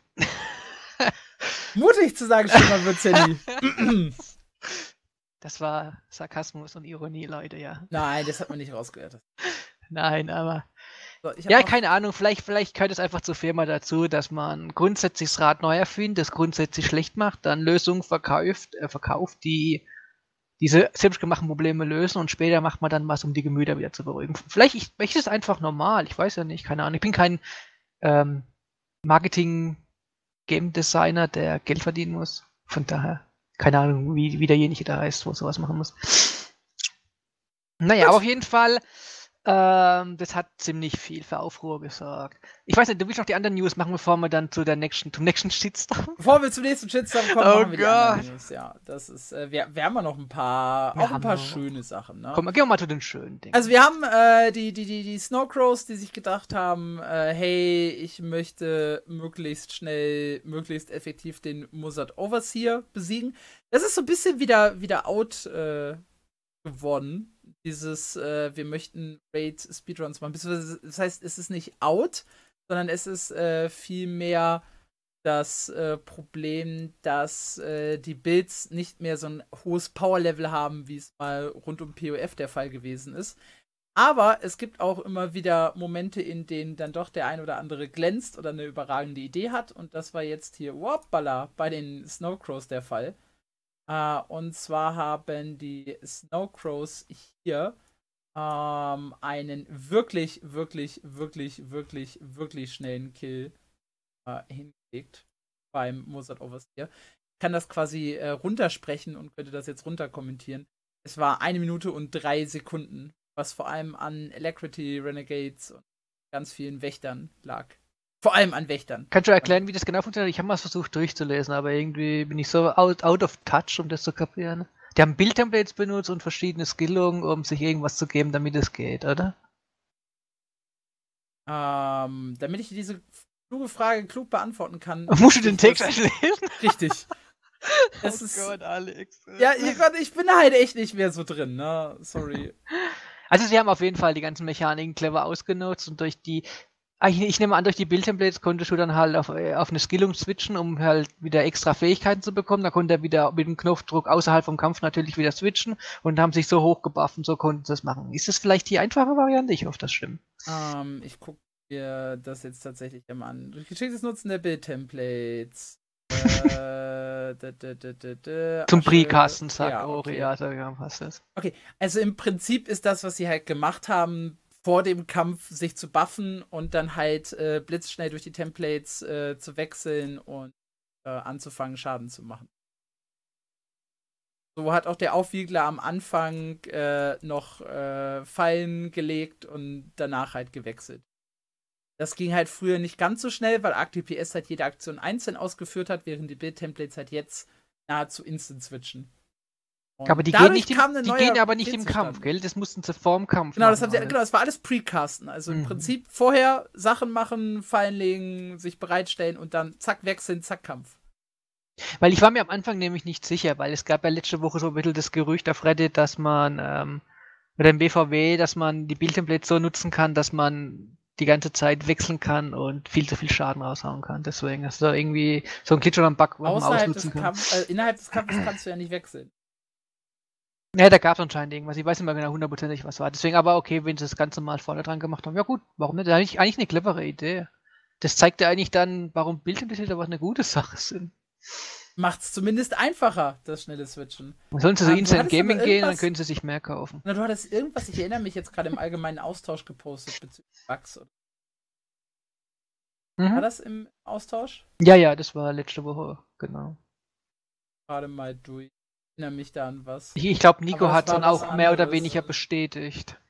Mutig zu sagen, schlimmer wird's ja nie. Das war Sarkasmus und Ironie, Leute, ja. Nein, das hat man nicht rausgehört. Nein, aber. So, ja, keine Ahnung, vielleicht gehört es einfach zur Firma dazu, dass man grundsätzlich das Rad neu erfindet, das grundsätzlich schlecht macht, dann Lösungen verkauft, die diese selbstgemachten Probleme lösen und später macht man dann was, um die Gemüter wieder zu beruhigen. Vielleicht ist es einfach normal, ich weiß ja nicht, keine Ahnung. Ich bin kein Marketing-Game-Designer, der Geld verdienen muss. Von daher, keine Ahnung, wie derjenige da heißt, wo sowas machen muss. Naja, aber auf jeden Fall, das hat ziemlich viel für Aufruhr gesorgt. Ich weiß nicht, du willst noch die anderen News machen, bevor wir dann zum nächsten Shitstorm? Bevor wir zum nächsten Shitstorm kommen, machen wir die anderen News. Ja, das ist, wir haben ja noch ein paar schöne Sachen. Ne? Komm, gehen wir mal zu den schönen Dingen. Also wir haben die Snowcrows, die sich gedacht haben, hey, ich möchte möglichst schnell, möglichst effektiv den Muzzard Overseer besiegen. Das ist so ein bisschen wieder out geworden. Dieses, wir möchten Raid-Speedruns machen. Das heißt, es ist nicht out, sondern es ist vielmehr das Problem, dass die Builds nicht mehr so ein hohes Power-Level haben, wie es mal rund um PoF der Fall gewesen ist. Aber es gibt auch immer wieder Momente, in denen dann doch der ein oder andere glänzt oder eine überragende Idee hat. Und das war jetzt hier, whoppala, bei den Snowcrows der Fall. Und zwar haben die Snowcrows hier einen wirklich, wirklich, wirklich, wirklich, wirklich schnellen Kill hingelegt. beim Mozart Oversteer. Ich kann das quasi runtersprechen und könnte das jetzt runterkommentieren. Es war 1 Minute und 3 Sekunden, was vor allem an Alacrity, Renegades und ganz vielen Wächtern lag. Vor allem an Wächtern. Kannst du erklären, wie das genau funktioniert? Ich habe mal versucht durchzulesen, aber irgendwie bin ich so out of touch, um das zu kapieren. Die haben Bildtemplates benutzt und verschiedene Skillungen, um sich irgendwas zu geben, damit es geht, oder? Damit ich diese kluge Frage klug beantworten kann. Musst du den Text lesen? Richtig. Das ist Gott, Alex. Ja, ich bin da halt echt nicht mehr so drin, ne? Sorry. Also sie haben auf jeden Fall die ganzen Mechaniken clever ausgenutzt und durch die ich nehme an, durch die Bildtemplates konntest du dann halt auf eine Skillung switchen, um halt wieder extra Fähigkeiten zu bekommen. Da konnte er wieder mit dem Knopfdruck außerhalb vom Kampf natürlich wieder switchen und haben sich so hochgebufft und so konnten sie das machen. Ist das vielleicht die einfache Variante? Ich hoffe, das stimmt. Ich gucke mir das jetzt tatsächlich einmal an. Durch geschicktes Nutzen der Bildtemplates. Zum Pre-Casten, sagt ja, Ori, okay. ja, da passt das. Okay, also im Prinzip ist das, was sie halt gemacht haben, vor dem Kampf sich zu buffen und dann halt blitzschnell durch die Templates zu wechseln und anzufangen, Schaden zu machen. So hat auch der Aufwiegler am Anfang noch Fallen gelegt und danach halt gewechselt. Das ging halt früher nicht ganz so schnell, weil ArcDPS halt jede Aktion einzeln ausgeführt hat, während die Bildtemplates halt jetzt nahezu instant switchen. Und aber die gehen, aber nicht im Kampf, gell? Das mussten sie vorm Kampf machen. Genau, das war alles Precasten. Also im Prinzip vorher Sachen machen, Fallen legen, sich bereitstellen und dann zack, wechseln, zack, Kampf. Weil ich war mir am Anfang nämlich nicht sicher, weil es gab ja letzte Woche so ein bisschen das Gerücht auf Reddit, dass man mit dem BVW, dass man die Bildtemplates so nutzen kann, dass man die ganze Zeit wechseln kann und viel zu viel Schaden raushauen kann. Deswegen ist da irgendwie so ein Glitch oder ein Bug, was man ausnutzen kann. Innerhalb des Kampfes kannst du ja nicht wechseln. Ja, da gab es anscheinend irgendwas. Ich weiß nicht mehr genau hundertprozentig, was war. Deswegen aber okay, wenn sie das Ganze mal vorne dran gemacht haben. Ja gut, warum nicht? Das ist eigentlich eine clevere Idee. Das zeigt ja eigentlich dann, warum Bildtemplates aber eine gute Sache sind. Macht's zumindest einfacher, das schnelle Switchen. Sollen sie so Instant Gaming gehen, dann können sie sich mehr kaufen. Na, du hattest irgendwas, ich erinnere mich jetzt gerade im allgemeinen Austausch gepostet bezüglich Bugs. War das im Austausch? Ja, das war letzte Woche, genau. Gerade mal durch. Ich erinnere mich da an was. Ich glaube, Nico hat dann auch mehr oder weniger bestätigt.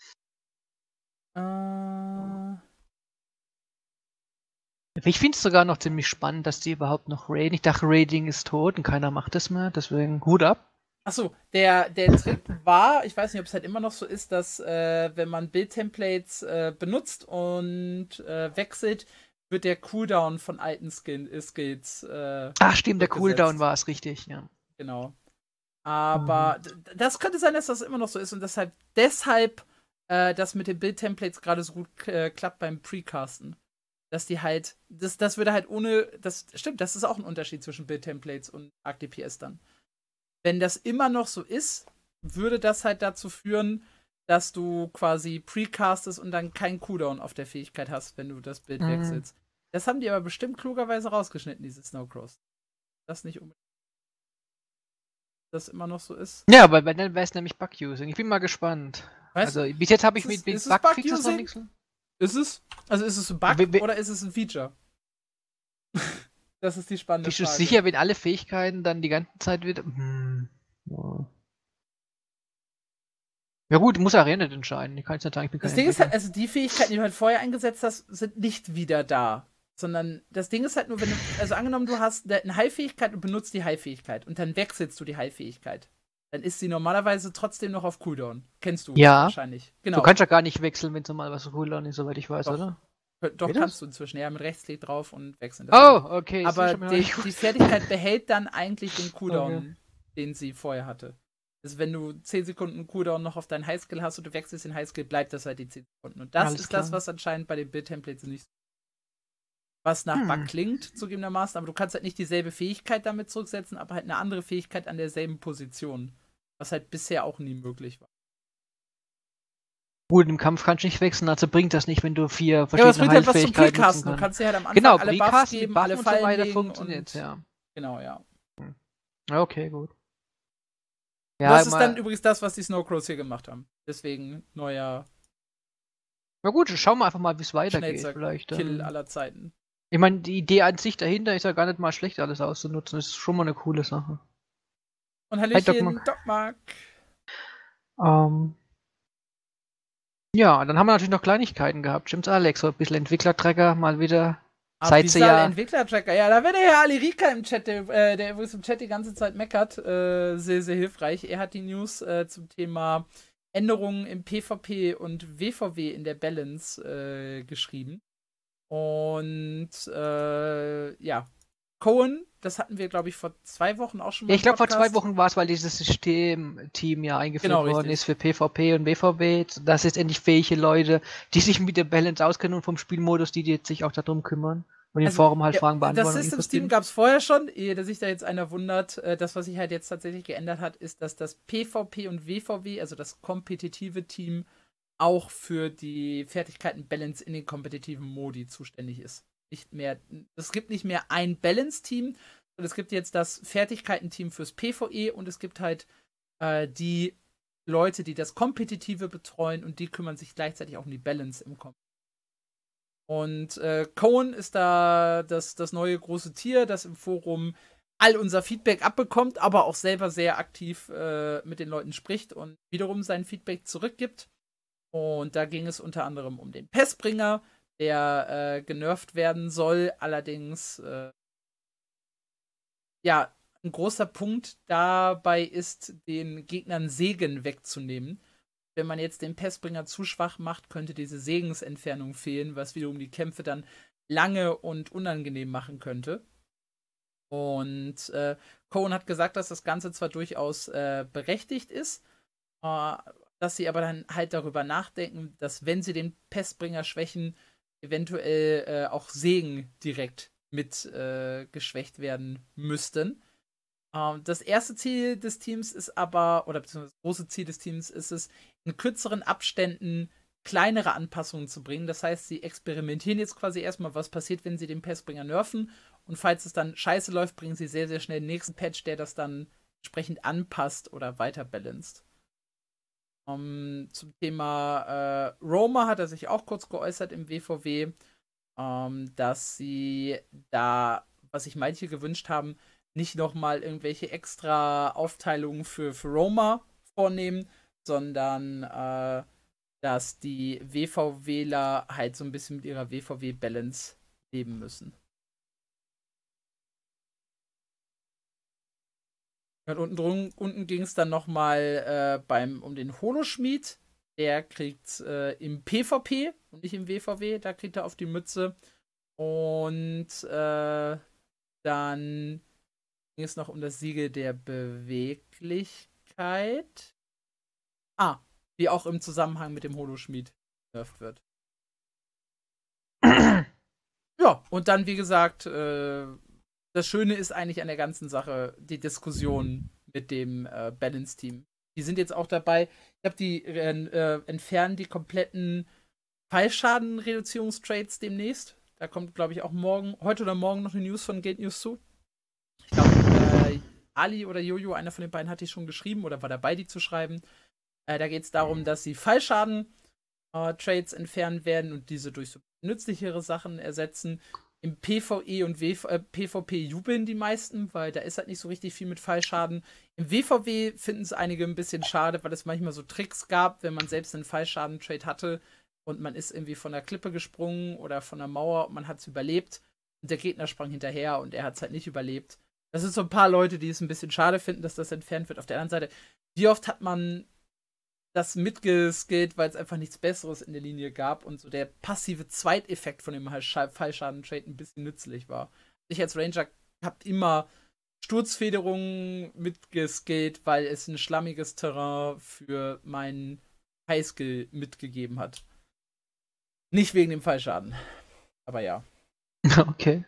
Ich finde es sogar noch ziemlich spannend, dass die überhaupt noch raiden. Ich dachte, Raiding ist tot und keiner macht das mehr, deswegen Hut ab. Achso, der Trick war, ich weiß nicht, ob es halt immer noch so ist, dass wenn man Bildtemplates benutzt und wechselt, wird der Cooldown von alten Skills stimmt, der Cooldown war es, richtig, ja. Genau. Aber das könnte sein, dass das immer noch so ist und deshalb das mit den Bildtemplates gerade so gut klappt beim Precasten. Dass die halt, das würde halt ohne, das stimmt, das ist auch ein Unterschied zwischen Bildtemplates und ArcDPS dann. Wenn das immer noch so ist, würde das halt dazu führen, dass du quasi precastest und dann keinen Cooldown auf der Fähigkeit hast, wenn du das Bild wechselst. Das haben die aber bestimmt klugerweise rausgeschnitten, diese Snowcross. Das nicht unbedingt. Das immer noch so ist. Ja, aber dann wäre es nämlich Bug-Using. Ich bin mal gespannt. Weißt also bis jetzt habe ich mit Bug-Fixes noch nichts. Ist es? Also ist es ein Bug oder ist es ein Feature? Das ist die spannende Frage. Bist du sicher, wenn alle Fähigkeiten dann die ganze Zeit wieder... Ja gut, muss er ja nicht entscheiden. Ich kann es nicht sagen, ich bin das Ding ist halt, also die Fähigkeiten, die du halt vorher eingesetzt hast, sind nicht wieder da. Sondern das Ding ist halt nur, wenn du, also angenommen, du hast eine High-Fähigkeit und benutzt die High-Fähigkeit und dann wechselst du die High-Fähigkeit. Dann ist sie normalerweise trotzdem noch auf Cooldown. Kennst du wahrscheinlich. Genau. Du kannst ja gar nicht wechseln, wenn es mal was Cooldown ist, soweit ich weiß, oder? Doch, kannst du inzwischen. Ja, mit Rechtsklick drauf und wechseln. Okay. Aber die Fertigkeit behält dann eigentlich den Cooldown, den sie vorher hatte. Also wenn du 10 Sekunden Cooldown noch auf deinen Highskill hast und du wechselst den Highskill, bleibt das halt die 10 Sekunden. Und das ist das, was anscheinend bei den Bildtemplates nicht so was nach Bug klingt, zugegebenermaßen, aber du kannst halt nicht dieselbe Fähigkeit damit zurücksetzen, aber halt eine andere Fähigkeit an derselben Position. Was halt bisher auch nie möglich war. Gut, im Kampf kannst du nicht wechseln, also bringt das nicht, wenn du 4 verschiedene Heilfähigkeiten nutzen kannst. Du kannst dir halt am Anfang alle Buffs geben, alle und Fallen so weiter legen funktioniert, ja. Genau, ja. Okay, gut. Ja, das ist dann übrigens das, was die Snowcrows hier gemacht haben. Deswegen neuer... Na gut, schauen wir einfach mal, wie es weitergeht. Vielleicht Kill aller Zeiten. Ich meine, die Idee an sich dahinter ist ja gar nicht mal schlecht, alles auszunutzen. Das ist schon mal eine coole Sache. Und Hallöchen, Dogmark. Ja, dann haben wir natürlich noch Kleinigkeiten gehabt. Stimmt's, Alex? So ein bisschen Entwickler-Tracker mal wieder. Seit sie ja Entwickler-Tracker. Ja, da wäre der Herr Alirika im Chat, der übrigens im Chat die ganze Zeit meckert. Sehr, sehr hilfreich. Er hat die News zum Thema Änderungen im PvP und WVW in der Balance geschrieben. Und ja, Cohen, das hatten wir, glaube ich, vor 2 Wochen auch schon mal. Ja, ich glaube, vor 2 Wochen war es, weil dieses System ja eingeführt worden ist für PvP und WVW. Das ist endlich fähige Leute, die sich mit der Balance auskennen und vom Spielmodus, die jetzt sich auch darum kümmern und im Forum halt Fragen beantworten. Das System gab es vorher schon, ehe sich da jetzt einer wundert. Das, was sich halt jetzt tatsächlich geändert hat, ist, dass das PvP und WVW, also das kompetitive Team, auch für die Fertigkeiten Balance in den kompetitiven Modi zuständig ist. Es gibt nicht mehr ein Balance-Team, sondern es gibt jetzt das Fertigkeiten-Team fürs PvE und es gibt halt die Leute, die das Kompetitive betreuen und die kümmern sich gleichzeitig auch um die Balance im Kompetitiv. Und Cohen ist da das neue große Tier, das im Forum all unser Feedback abbekommt, aber auch selber sehr aktiv mit den Leuten spricht und wiederum sein Feedback zurückgibt. Und da ging es unter anderem um den Pestbringer, der genervt werden soll. Allerdings, ja, ein großer Punkt dabei ist, den Gegnern Segen wegzunehmen. Wenn man jetzt den Pestbringer zu schwach macht, könnte diese Segensentfernung fehlen, was wiederum die Kämpfe dann lange und unangenehm machen könnte. Und Cohen hat gesagt, dass das Ganze zwar durchaus berechtigt ist, dass sie aber dann halt darüber nachdenken, dass wenn sie den Pestbringer schwächen, eventuell auch Segen direkt mit geschwächt werden müssten. Das erste Ziel des Teams ist aber, oder beziehungsweise das große Ziel des Teams ist es, in kürzeren Abständen kleinere Anpassungen zu bringen. Das heißt, sie experimentieren jetzt quasi erstmal, was passiert, wenn sie den Pestbringer nerven. Und falls es dann scheiße läuft, bringen sie sehr, sehr schnell den nächsten Patch, der das dann entsprechend anpasst oder weiter balanced. Zum Thema Roma hat er sich auch kurz geäußert im WVW, dass sie da, was sich manche gewünscht haben, nicht nochmal irgendwelche extra Aufteilungen für Roma vornehmen, sondern dass die WVWler halt so ein bisschen mit ihrer WVW-Balance leben müssen. Und unten ging es dann nochmal um den Holoschmied. Der kriegt im PvP und nicht im WVW. Da kriegt er auf die Mütze. Und dann ging es noch um das Siegel der Beweglichkeit. Wie auch im Zusammenhang mit dem Holoschmied nervt wird. Ja, und dann, wie gesagt, das Schöne ist eigentlich an der ganzen Sache die Diskussion mit dem Balance-Team. Die sind jetzt auch dabei. Ich glaube, die entfernen die kompletten Fallschaden-Reduzierungstrades demnächst. Da kommt, glaube ich, auch heute oder morgen noch eine News von Gate News zu. Ich glaube, Ali oder Jojo, einer von den beiden, hatte ich schon geschrieben oder war dabei, die zu schreiben. Da geht es darum, dass sie Fallschaden-Trades entfernen werden und diese durch so nützlichere Sachen ersetzen. Im PvE und PvP jubeln die meisten, weil da ist halt nicht so richtig viel mit Fallschaden. Im WVW finden es einige ein bisschen schade, weil es manchmal so Tricks gab, wenn man selbst einen Fallschaden-Trade hatte und man ist irgendwie von der Klippe gesprungen oder von der Mauer und man hat es überlebt und der Gegner sprang hinterher und er hat es halt nicht überlebt. Das sind so ein paar Leute, die es ein bisschen schade finden, dass das entfernt wird. Auf der anderen Seite, wie oft hat man das mitgeskillt, weil es einfach nichts Besseres in der Linie gab und so der passive Zweiteffekt von dem Fallschaden-Trade ein bisschen nützlich war. Ich als Ranger hab immer Sturzfederungen mitgeskillt, weil es ein schlammiges Terrain für meinen Highskill mitgegeben hat. Nicht wegen dem Fallschaden. Aber ja. Okay.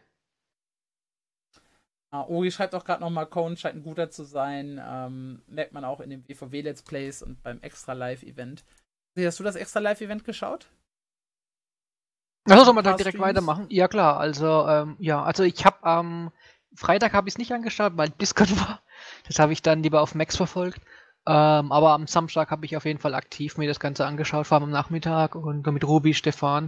Ori schreibt auch gerade nochmal, Cohen scheint ein guter zu sein. Merkt man auch in den WVW-Let's Plays und beim Extra Live-Event. Hast du das Extra Live-Event geschaut? Also soll man da direkt weitermachen? Ja, klar. Also, ich habe am Freitag habe ich es nicht angeschaut, weil BlizzCon war. Das habe ich dann lieber auf Max verfolgt. Aber am Samstag habe ich auf jeden Fall aktiv mir das Ganze angeschaut, vor allem am Nachmittag und mit Ruby, Stefan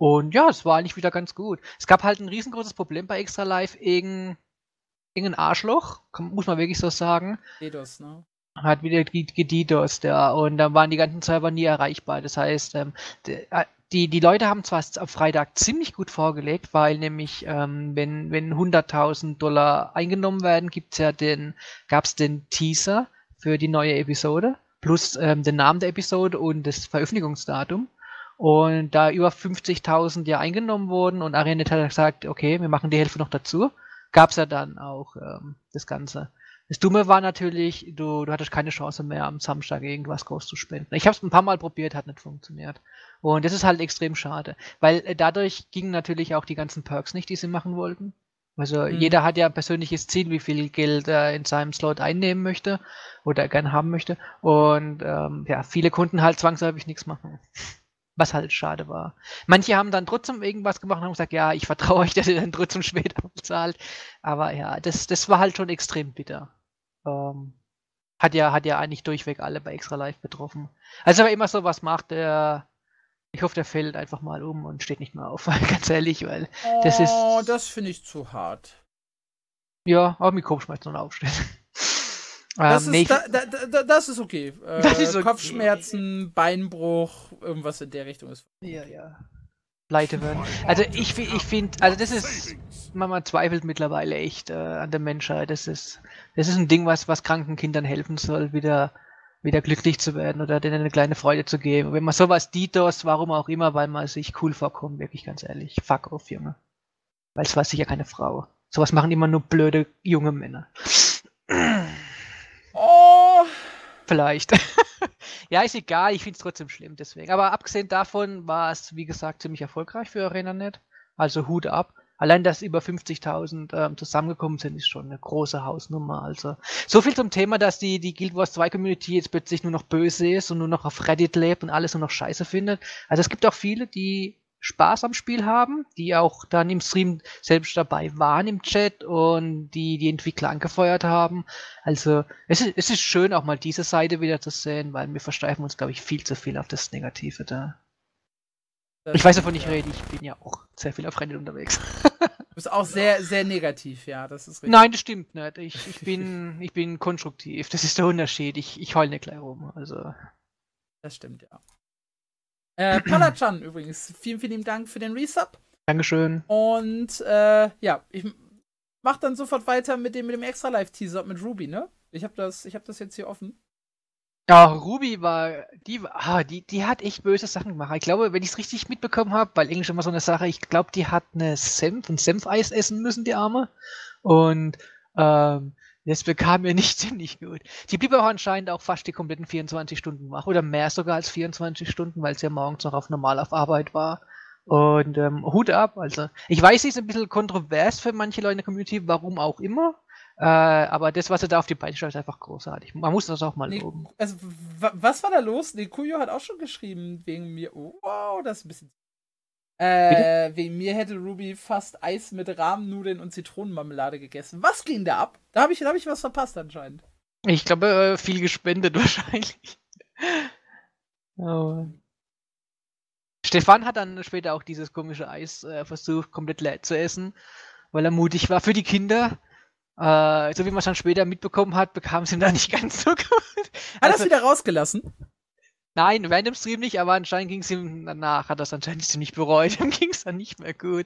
Und ja, es war eigentlich wieder ganz gut. Es gab halt ein riesengroßes Problem bei Extra Life, irgendein Arschloch, muss man wirklich so sagen. DDoS, ne? Hat wieder gedidost, ja. Und dann waren die ganzen Server nie erreichbar. Das heißt, die Leute haben zwar am Freitag ziemlich gut vorgelegt, weil nämlich, wenn $100.000 eingenommen werden, gab es den Teaser für die neue Episode, plus den Namen der Episode und das Veröffentlichungsdatum. Und da über 50.000 ja eingenommen wurden und Arianet hat gesagt, okay, wir machen die Hälfte noch dazu, gab es ja dann auch das Ganze. Das Dumme war natürlich, du hattest keine Chance mehr, am Samstag irgendwas groß zu spenden. Ich habe es ein paar Mal probiert, hat nicht funktioniert. Und das ist halt extrem schade, weil dadurch gingen natürlich auch die ganzen Perks nicht, die sie machen wollten. Also jeder hat ja ein persönliches Ziel, wie viel Geld er in seinem Slot einnehmen möchte oder gerne haben möchte. Und ja, viele konnten halt zwangsläufig nichts machen. Was halt schade war. Manche haben dann trotzdem irgendwas gemacht und haben gesagt, ja, ich vertraue euch, dass ihr dann trotzdem später bezahlt. Aber ja, das war halt schon extrem bitter. Hat ja eigentlich durchweg alle bei Extra Life betroffen. Also wer immer sowas macht, ich hoffe, der fällt einfach mal um und steht nicht mehr auf. Ganz ehrlich, weil das ist... Oh, das finde ich zu hart. Ja, aber mit Kopfschmerzen und aufstehen. Das, nee, das ist okay. Das ist okay. Kopfschmerzen, Beinbruch, irgendwas in der Richtung ist. Ja. Pleite werden. Also ich finde, also das ist, man zweifelt mittlerweile echt an der Menschheit. Das ist ein Ding, was kranken Kindern helfen soll, wieder glücklich zu werden oder denen eine kleine Freude zu geben. Und wenn man sowas DDoS, warum auch immer, weil man sich cool vorkommt, wirklich ganz ehrlich. Fuck off, Junge. Weil es war sicher keine Frau. Sowas machen immer nur blöde junge Männer. Oh! Vielleicht. Ja, ist egal, ich finde es trotzdem schlimm, deswegen. Aber abgesehen davon war es, wie gesagt, ziemlich erfolgreich für ArenaNet. Also Hut ab. Allein, dass über 50.000 zusammengekommen sind, ist schon eine große Hausnummer. Also so viel zum Thema, dass die Guild Wars 2 Community jetzt plötzlich nur noch böse ist und nur noch auf Reddit lebt und alles nur noch scheiße findet. Also es gibt auch viele, die Spaß am Spiel haben, die auch dann im Stream selbst dabei waren im Chat und die Entwickler angefeuert haben. Also es ist schön, auch mal diese Seite wieder zu sehen, weil wir versteifen uns, glaube ich, viel zu viel auf das Negative da. Ich weiß, wovon ich rede, ich bin ja auch sehr viel auf Reddit unterwegs. Du bist auch sehr, sehr negativ, ja, das ist richtig. Nein, das stimmt nicht. Ich bin konstruktiv, das ist der Unterschied. Ich heul nicht gleich rum, also. Das stimmt, ja. Palachan übrigens, vielen, vielen Dank für den Resub. Dankeschön. Und ja, ich mach dann sofort weiter mit dem Extra Live Teaser mit Ruby, ne? Ich hab das jetzt hier offen. Ja, Ruby die hat echt böse Sachen gemacht. Ich glaube, wenn ich es richtig mitbekommen habe, weil Englisch immer so eine Sache, ich glaube, die hat ein Senfeis essen müssen, die Arme. Und das bekam mir nicht ziemlich gut. Die blieb auch anscheinend auch fast die kompletten 24 Stunden wach. Oder mehr sogar als 24 Stunden, weil sie ja morgens noch normal auf Arbeit war. Und Hut ab. Also, ich weiß, sie ist ein bisschen kontrovers für manche Leute in der Community, warum auch immer. Aber das, was er da auf die Beine stellt, ist einfach großartig. Man muss das auch mal loben. Also, was war da los? Kuyo hat auch schon geschrieben, wegen mir. Oh, wow, das ist ein bisschen. Wegen mir hätte Ruby fast Eis mit Rahmennudeln und Zitronenmarmelade gegessen. Was ging da ab? Da hab ich was verpasst anscheinend. Ich glaube, viel gespendet wahrscheinlich. Oh. Stefan hat dann später auch dieses komische Eis versucht, komplett leer zu essen, weil er mutig war für die Kinder. So wie man es dann später mitbekommen hat, bekam es ihm da nicht ganz so gut. Hat er es wieder rausgelassen? Nein, während dem Stream nicht, aber anscheinend ging es ihm danach, hat er es anscheinend ziemlich bereut, dann ging es dann nicht mehr gut.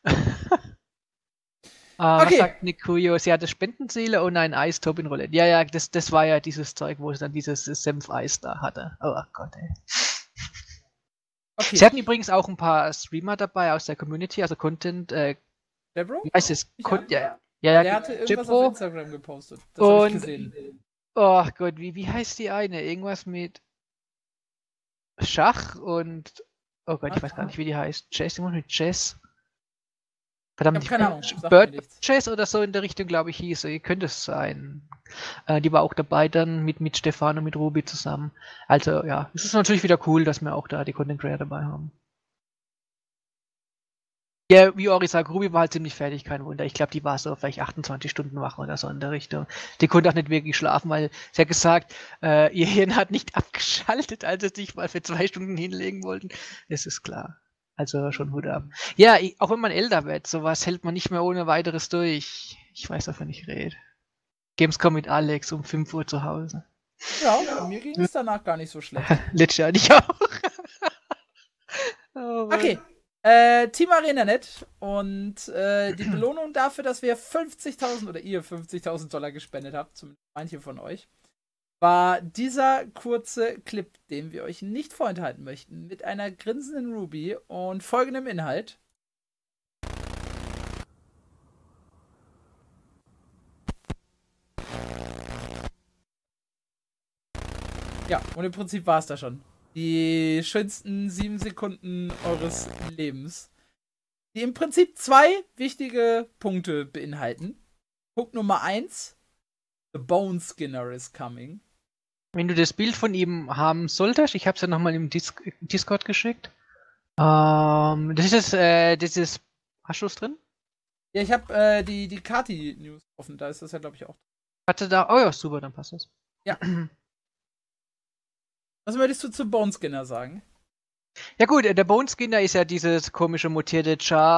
Was sagt Nikuyo? Sie hatte Spendenziele und ein Eistop in Roulette. Ja, das war ja dieses Zeug, wo sie dann dieses Senfeis da hatte. Oh Gott, ey. Okay. Sie hatten übrigens auch ein paar Streamer dabei aus der Community, also Content. Debro? Wie heißt es? Ja, der hatte irgendwas auf Instagram gepostet. Das hab ich gesehen. Oh Gott, wie heißt die eine? Irgendwas mit Schach und. Oh Gott, ich weiß gar nicht, wie die heißt. Chess, irgendwas mit Chess. Verdammt, keine Ahnung. Bird Chess oder so in der Richtung, glaube ich, hieß. Könnte es sein. Die war auch dabei dann mit Stefan und mit Ruby zusammen. Also ja, es ist natürlich wieder cool, dass wir auch da die Content Creator dabei haben. Ja, wie Ori sagt, Ruby war halt ziemlich fertig, kein Wunder. Ich glaube, die war so vielleicht 28 Stunden wach oder so in der Richtung. Die konnte auch nicht wirklich schlafen, weil sie hat gesagt, ihr Hirn hat nicht abgeschaltet, als sie sich mal für 2 Stunden hinlegen wollten. Das ist klar. Also schon Hut ab. Ja, auch wenn man älter wird, sowas hält man nicht mehr ohne weiteres durch. Ich weiß, wovon ich rede. Gamescom mit Alex um 5 Uhr zu Hause. Ja, mir ging es danach gar nicht so schlecht. Letztendlich auch. Oh, okay. Team ArenaNet und die Belohnung dafür, dass wir 50.000 oder ihr 50.000 Dollar gespendet habt, zumindest manche von euch, war dieser kurze Clip, den wir euch nicht vorenthalten möchten, mit einer grinsenden Ruby und folgendem Inhalt. Ja, und im Prinzip war es da schon. Die schönsten 7 Sekunden eures Lebens, die im Prinzip 2 wichtige Punkte beinhalten. Punkt Nummer 1, The Bone Skinner is coming. Wenn du das Bild von ihm haben solltest, ich habe es ja nochmal im Discord geschickt. Das ist dieses. Hast du es drin? Ja, ich habe die Kati-News offen, da ist das ja, glaube ich, auch. Warte da. Oh ja, super, dann passt das. Ja. Was möchtest du zu Bone Skinner sagen? Ja gut, der Bone Skinner ist ja dieses komische mutierte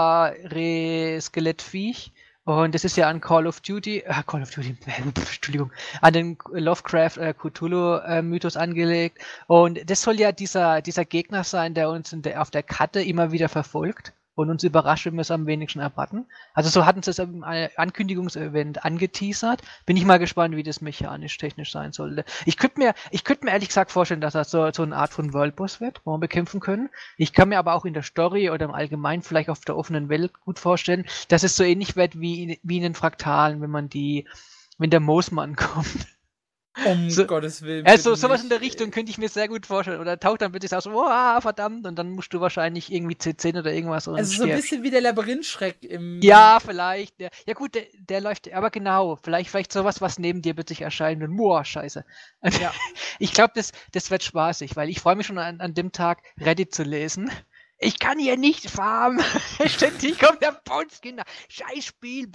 Char-Re-Skelettviech. Und das ist ja an Call of Duty, Entschuldigung, an den Lovecraft Cthulhu-Mythos angelegt. Und das soll ja dieser Gegner sein, der uns auf der Karte immer wieder verfolgt und uns überrascht, wenn wir es am wenigsten erwarten. Also so hatten sie es im Ankündigungsevent angeteasert. Bin ich mal gespannt, wie das mechanisch technisch sein sollte. Ich könnte mir ehrlich gesagt vorstellen, dass das so eine Art von Worldboss wird, wo wir bekämpfen können. Ich kann mir aber auch in der Story oder im Allgemeinen vielleicht auf der offenen Welt gut vorstellen, dass es so ähnlich wird wie in den Fraktalen, wenn der Moosmann kommt. Gottes Willen. Also sowas in der Richtung könnte ich mir sehr gut vorstellen. Oder taucht dann bitte aus, oh, verdammt, und dann musst du wahrscheinlich irgendwie C10 oder irgendwas. Also so ein bisschen wie der Labyrinth-Schreck im. Ja, vielleicht. Ja gut, der läuft, aber genau, vielleicht sowas, was neben dir plötzlich erscheint und boah, scheiße. Ja. Ich glaube, das wird spaßig, weil ich freue mich schon an dem Tag, Reddit zu lesen. Ich kann hier nicht farmen. Ständig kommt der Bone Skinner. Scheiß Spiel.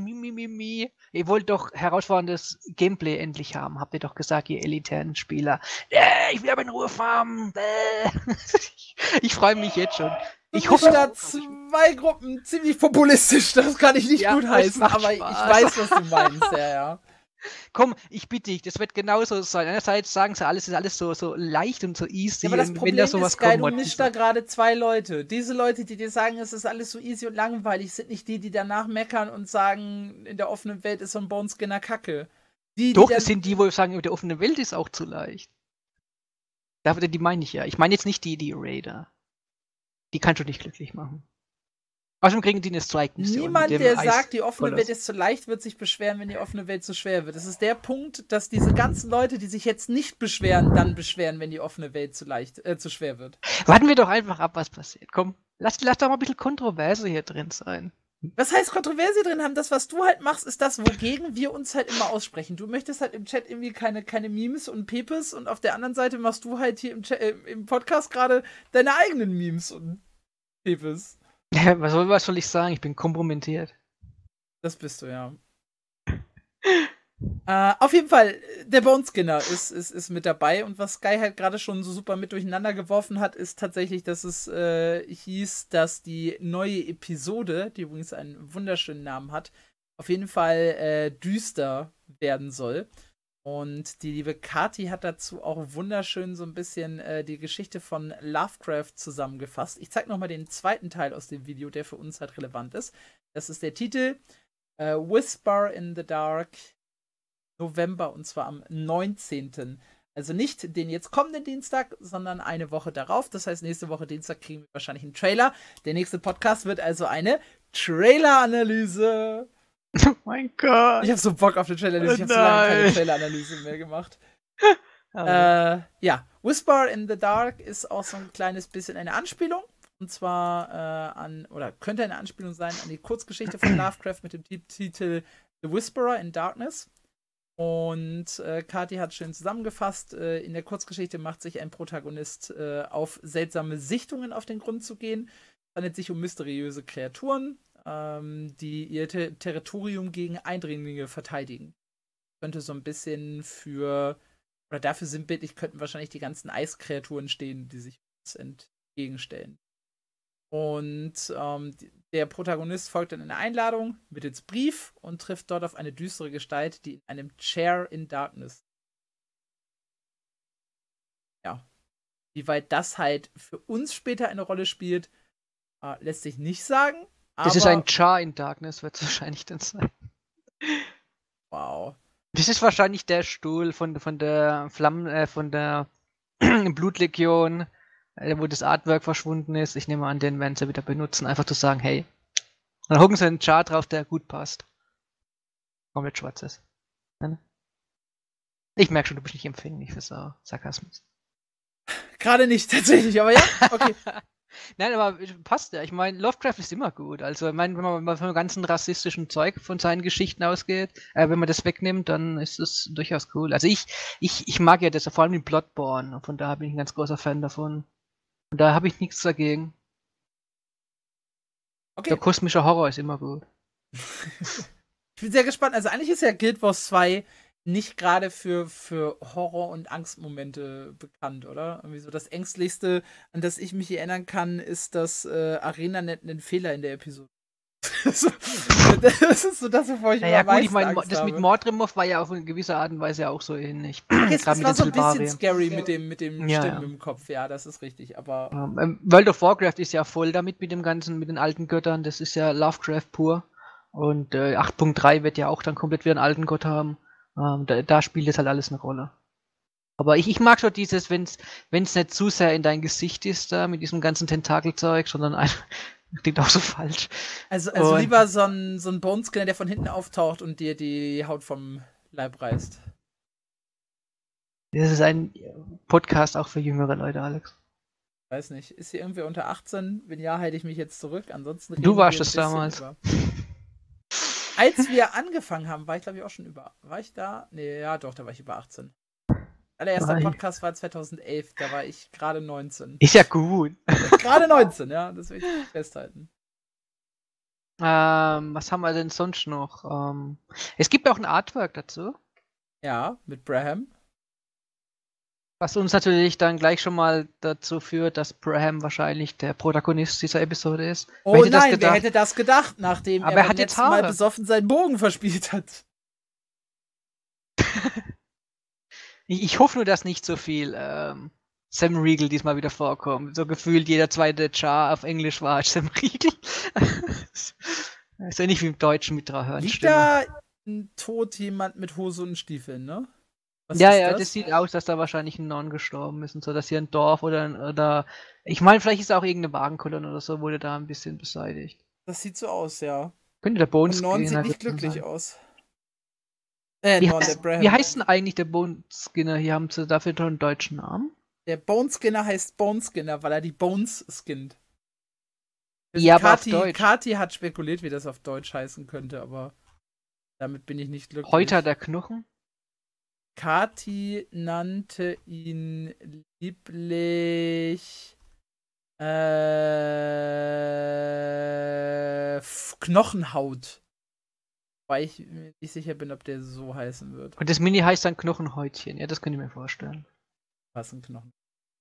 Ihr wollt doch herausforderndes Gameplay endlich haben. Habt ihr doch gesagt, ihr elitären Spieler. Ich will aber in Ruhe farmen. Ich freue mich jetzt schon. Ich hoffe, da 2 Gruppen ziemlich populistisch. Das kann ich nicht gut heißen, aber ich weiß, was du meinst. Ja. Komm, ich bitte dich, das wird genauso sein. Einerseits sagen sie, alles ist alles so leicht und so easy. Ja, aber das Problem ist, geil, du mischst da gerade 2 Leute. Diese Leute, die dir sagen, es ist alles so easy und langweilig, sind nicht die danach meckern und sagen, in der offenen Welt ist so ein Bone Skinner Kacke. Doch, es sind die, wo sagen, in der offenen Welt ist auch zu leicht. Die meine ich ja. Ich meine jetzt nicht die Raider. Die kannst du nicht glücklich machen. Außerdem kriegen die eine Strike-Mission. Niemand, der sagt, die offene Welt ist zu leicht, wird sich beschweren, wenn die offene Welt zu schwer wird. Das ist der Punkt, dass diese ganzen Leute, die sich jetzt nicht beschweren, dann beschweren, wenn die offene Welt zu schwer wird. Warten wir doch einfach ab, was passiert. Komm, lass doch mal ein bisschen Kontroverse hier drin sein. Was heißt Kontroverse drin haben? Das, was du halt machst, ist das, wogegen wir uns halt immer aussprechen. Du möchtest halt im Chat irgendwie keine Memes und Pepes und auf der anderen Seite machst du halt hier im Podcast gerade deine eigenen Memes und Pepes. Was soll ich sagen? Ich bin kompromittiert. Das bist du, ja. Auf jeden Fall, der Bone Skinner ist mit dabei und was Sky halt gerade schon so super mit durcheinander geworfen hat, ist tatsächlich, dass es hieß, dass die neue Episode, die übrigens einen wunderschönen Namen hat, auf jeden Fall düster werden soll. Und die liebe Kati hat dazu auch wunderschön so ein bisschen die Geschichte von Lovecraft zusammengefasst. Ich zeige nochmal den zweiten Teil aus dem Video, der für uns halt relevant ist. Das ist der Titel Whisper in the Dark, November, und zwar am 19. Also nicht den jetzt kommenden Dienstag, sondern eine Woche darauf. Das heißt, nächste Woche Dienstag kriegen wir wahrscheinlich einen Trailer. Der nächste Podcast wird also eine Trailer-Analyse. Oh mein Gott. Ich hab so Bock auf eine Trailer-Analyse. Ich hab so lange keine Trailer-Analyse mehr gemacht. Ja, Whisper in the Dark ist auch so ein kleines bisschen eine Anspielung. Und zwar könnte eine Anspielung sein an die Kurzgeschichte von Lovecraft mit dem Titel The Whisperer in Darkness. Und Kati hat schön zusammengefasst, in der Kurzgeschichte macht sich ein Protagonist auf seltsame Sichtungen auf den Grund zu gehen. Es handelt sich um mysteriöse Kreaturen, die ihr Territorium gegen Eindringlinge verteidigen. Könnte so ein bisschen dafür sinnbildlich könnten wahrscheinlich die ganzen Eiskreaturen stehen, die sich uns entgegenstellen. Und der Protagonist folgt dann einer Einladung mittels Brief und trifft dort auf eine düstere Gestalt, die in einem Chair in Darkness. Ja. Wie weit das halt für uns später eine Rolle spielt, lässt sich nicht sagen. Das ist ein Char in Darkness, wird es wahrscheinlich dann sein. Wow. Das ist wahrscheinlich der Stuhl von der Blutlegion, wo das Artwork verschwunden ist. Ich nehme an, den werden sie wieder benutzen, einfach zu sagen, hey, dann hocken sie einen Char drauf, der gut passt. Komplett schwarz ist. Ich merke schon, du bist nicht empfänglich für so Sarkasmus. Gerade nicht, tatsächlich, aber ja, okay. Nein, aber passt ja. Ich meine, Lovecraft ist immer gut. Also, ich meine, wenn man mal von dem ganzen rassistischen Zeug von seinen Geschichten ausgeht, wenn man das wegnimmt, dann ist das durchaus cool. Also, ich mag ja das, vor allem in Bloodborne. Von daher bin ich ein ganz großer Fan davon. Und da habe ich nichts dagegen. Okay. Der kosmische Horror ist immer gut. Ich bin sehr gespannt. Also, eigentlich ist ja Guild Wars 2 nicht gerade für Horror- und Angstmomente bekannt, oder? Irgendwie so das Ängstlichste, an das ich mich erinnern kann, ist, dass ArenaNet einen Fehler in der Episode. Das ist so das, wovor ich naja, immer gut, ich meine, Angst das habe. mit Mordrimov war ja auf eine gewisse Art und Weise auch so ähnlich. Es war so ein bisschen Silvarien. scary mit dem Ja, Stimmen ja. im Kopf. Ja, das ist richtig, aber World of Warcraft ist ja voll damit mit dem ganzen, mit den alten Göttern. Das ist ja Lovecraft pur. Und 8.3 wird ja auch dann komplett wieder einen alten Gott haben. Da spielt das halt alles eine Rolle. Aber ich mag so dieses, wenn's nicht zu sehr in dein Gesicht ist, da mit diesem ganzen Tentakelzeug, sondern einfach, klingt auch so falsch. Also Und- lieber so ein Bonescanner, der von hinten auftaucht und dir die Haut vom Leib reißt. Das ist ein Podcast auch für jüngere Leute, Alex. Weiß nicht. Ist hier irgendwer unter 18? Wenn ja, halte ich mich jetzt zurück. Ansonsten Du reden warst wir ein es bisschen damals. über. Als wir angefangen haben, war ich glaube ich auch schon über. War ich da? Nee, ja doch, da war ich über 18. Allererster Nein. Podcast war 2011, da war ich gerade 19. Ist ja gut. Gerade 19, ja, das will ich festhalten. Was haben wir denn sonst noch? Es gibt auch ein Artwork dazu, Ja, mit Braham. was uns natürlich dann gleich schon mal dazu führt, dass Braham wahrscheinlich der Protagonist dieser Episode ist. Oh Wer hätte das nein, wer gedacht? hätte das gedacht, nachdem Aber er er beim hat jetzt letzten Mal Haare. besoffen seinen Bogen verspielt hat? Ich hoffe nur, dass nicht so viel Sam Riegel diesmal wieder vorkommt. So gefühlt jeder zweite Char auf Englisch war Sam Riegel. Ist ja nicht wie im Deutschen mit Liegt Stimme. da tot jemand mit Hose und Stiefeln, ne? Was Ja, ist ja, das sieht aus, dass da wahrscheinlich ein Non gestorben ist und so, dass hier ein Dorf oder ich meine, vielleicht ist auch irgendeine Wagenkolonne oder so, wurde da ein bisschen beseitigt. Das sieht so aus, ja. Könnte der Bones Und Norn sieht Skinner nicht gewesen glücklich sein. aus. Wie, Norn, der Braham. wie heißt denn eigentlich der Bones Skinner? Hier haben sie dafür doch einen deutschen Namen. Der Boneskinner heißt Boneskinner, weil er die Bones skinnt. Ja, aber auf Kati, Deutsch. Kati hat spekuliert, wie das auf Deutsch heißen könnte, aber damit bin ich nicht glücklich. Heute der Knochen? Kati nannte ihn lieblich Knochenhaut. Weil ich mir nicht sicher bin, ob der so heißen wird. Und das Mini heißt dann Knochenhäutchen. Ja, das könnte ich mir vorstellen. Was ein Knochen.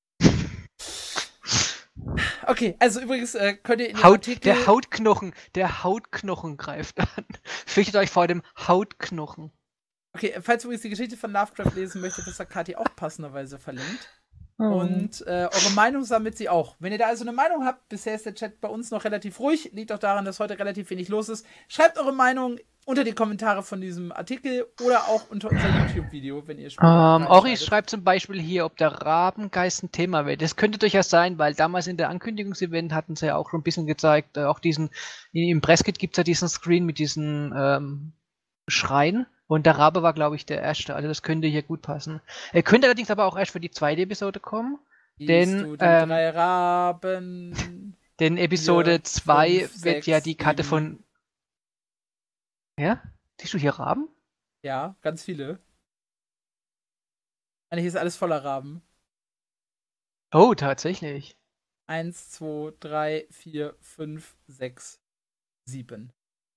Okay, also übrigens könnt ihr in den Artikel... Der Hautknochen greift an. Fürchtet euch vor dem Hautknochen. Okay, falls ihr übrigens die Geschichte von Lovecraft lesen möchtet, das hat Kathi auch passenderweise verlinkt. Oh. Und eure Meinung sammelt sie auch. Wenn ihr da also eine Meinung habt, bisher ist der Chat bei uns noch relativ ruhig, liegt auch daran, dass heute relativ wenig los ist. Schreibt eure Meinung unter die Kommentare von diesem Artikel oder auch unter unser YouTube-Video, wenn ihr Ori schreibt zum Beispiel hier, ob der Rabengeist ein Thema wird. Das könnte durchaus sein, weil damals in der Ankündigungsevent hatten sie ja auch schon ein bisschen gezeigt, auch im Presskit gibt es ja diesen Screen mit diesen Schreien. Und der Rabe war, glaube ich, der erste. Also das könnte hier gut passen. Er könnte allerdings aber auch erst für die zweite Episode kommen. Denn drei Raben. Denn Episode 4, 2 5, wird 6, ja die Karte 7. von... Ja? Siehst du hier Raben? Ja, ganz viele. Eigentlich ist alles voller Raben. Oh, tatsächlich. 1, 2, 3, 4, 5, 6, 7.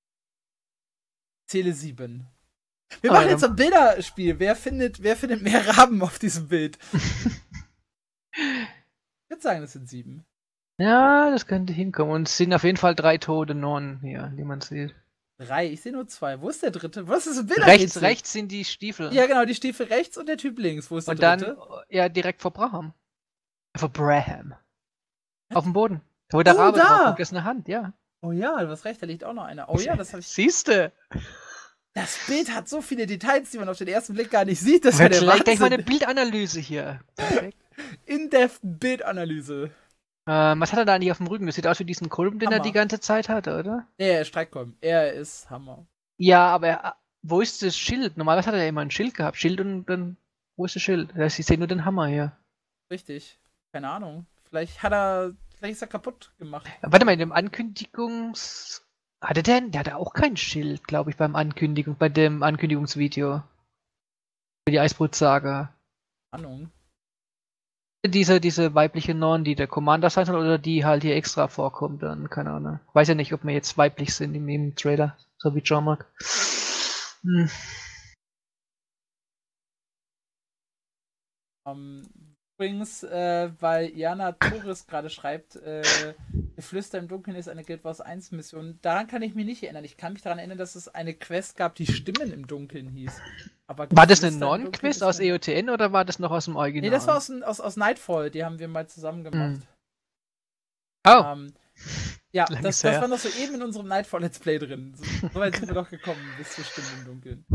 Zähle 7. Wir machen jetzt ein Bilderspiel. Wer findet mehr Raben auf diesem Bild? Ich würde sagen, das sind 7. Ja, das könnte hinkommen. Und es sind auf jeden Fall 3 tote Nonnen hier, die man sieht. 3, ich sehe nur 2. Wo ist der dritte? Was ist ein Bild? Rechts sind die Stiefel. Ja, genau, die Stiefel rechts und der Typ links. Wo ist der dritte? Und dann, ja, direkt vor Braham. Vor Braham. Auf dem Boden. Wo der Rabe drauf liegt, das ist eine Hand, ja. Oh ja, du hast recht, da liegt auch noch einer. Oh ja, das habe ich. Siehste. Das Bild hat so viele Details, die man auf den ersten Blick gar nicht sieht. Das wäre der Wahnsinn. Gleich mal eine Bildanalyse hier. Perfekt. In-depth Bildanalyse. Was hat er da eigentlich auf dem Rücken? Das sieht aus wie diesen Kolben, den er die ganze Zeit hatte, oder? Ja, er ist Streitkolben. Er ist Hammer. Ja, aber wo ist das Schild? Normalerweise hat er ja immer ein Schild gehabt. Schild und dann. Wo ist das Schild? Ich sehe nur den Hammer hier. Richtig. Keine Ahnung. Vielleicht ist er kaputt gemacht. Warte mal, in dem Hatte der hatte auch kein Schild, glaube ich, bei dem Ankündigungsvideo. Für die Eisbrutsaga. Ahnung. Diese weibliche Norn, die der Commander sein soll, oder die halt hier extra vorkommt, dann, keine Ahnung. Weiß ja nicht, ob wir jetzt weiblich sind im Trailer, so wie John Mark. Übrigens, weil Jana Torres gerade schreibt, Geflüster im Dunkeln ist eine Guild Wars 1 Mission. Daran kann ich mich nicht erinnern. Ich kann mich daran erinnern, dass es eine Quest gab, die Stimmen im Dunkeln hieß. Aber war das eine Non-Quest aus EOTN oder war das noch aus dem Original? Nee, das war aus Nightfall. Die haben wir mal zusammen gemacht. Oh. Ja, das war noch so eben in unserem Nightfall Let's Play drin. So weit sind wir doch gekommen, bis zur Stimme im Dunkeln.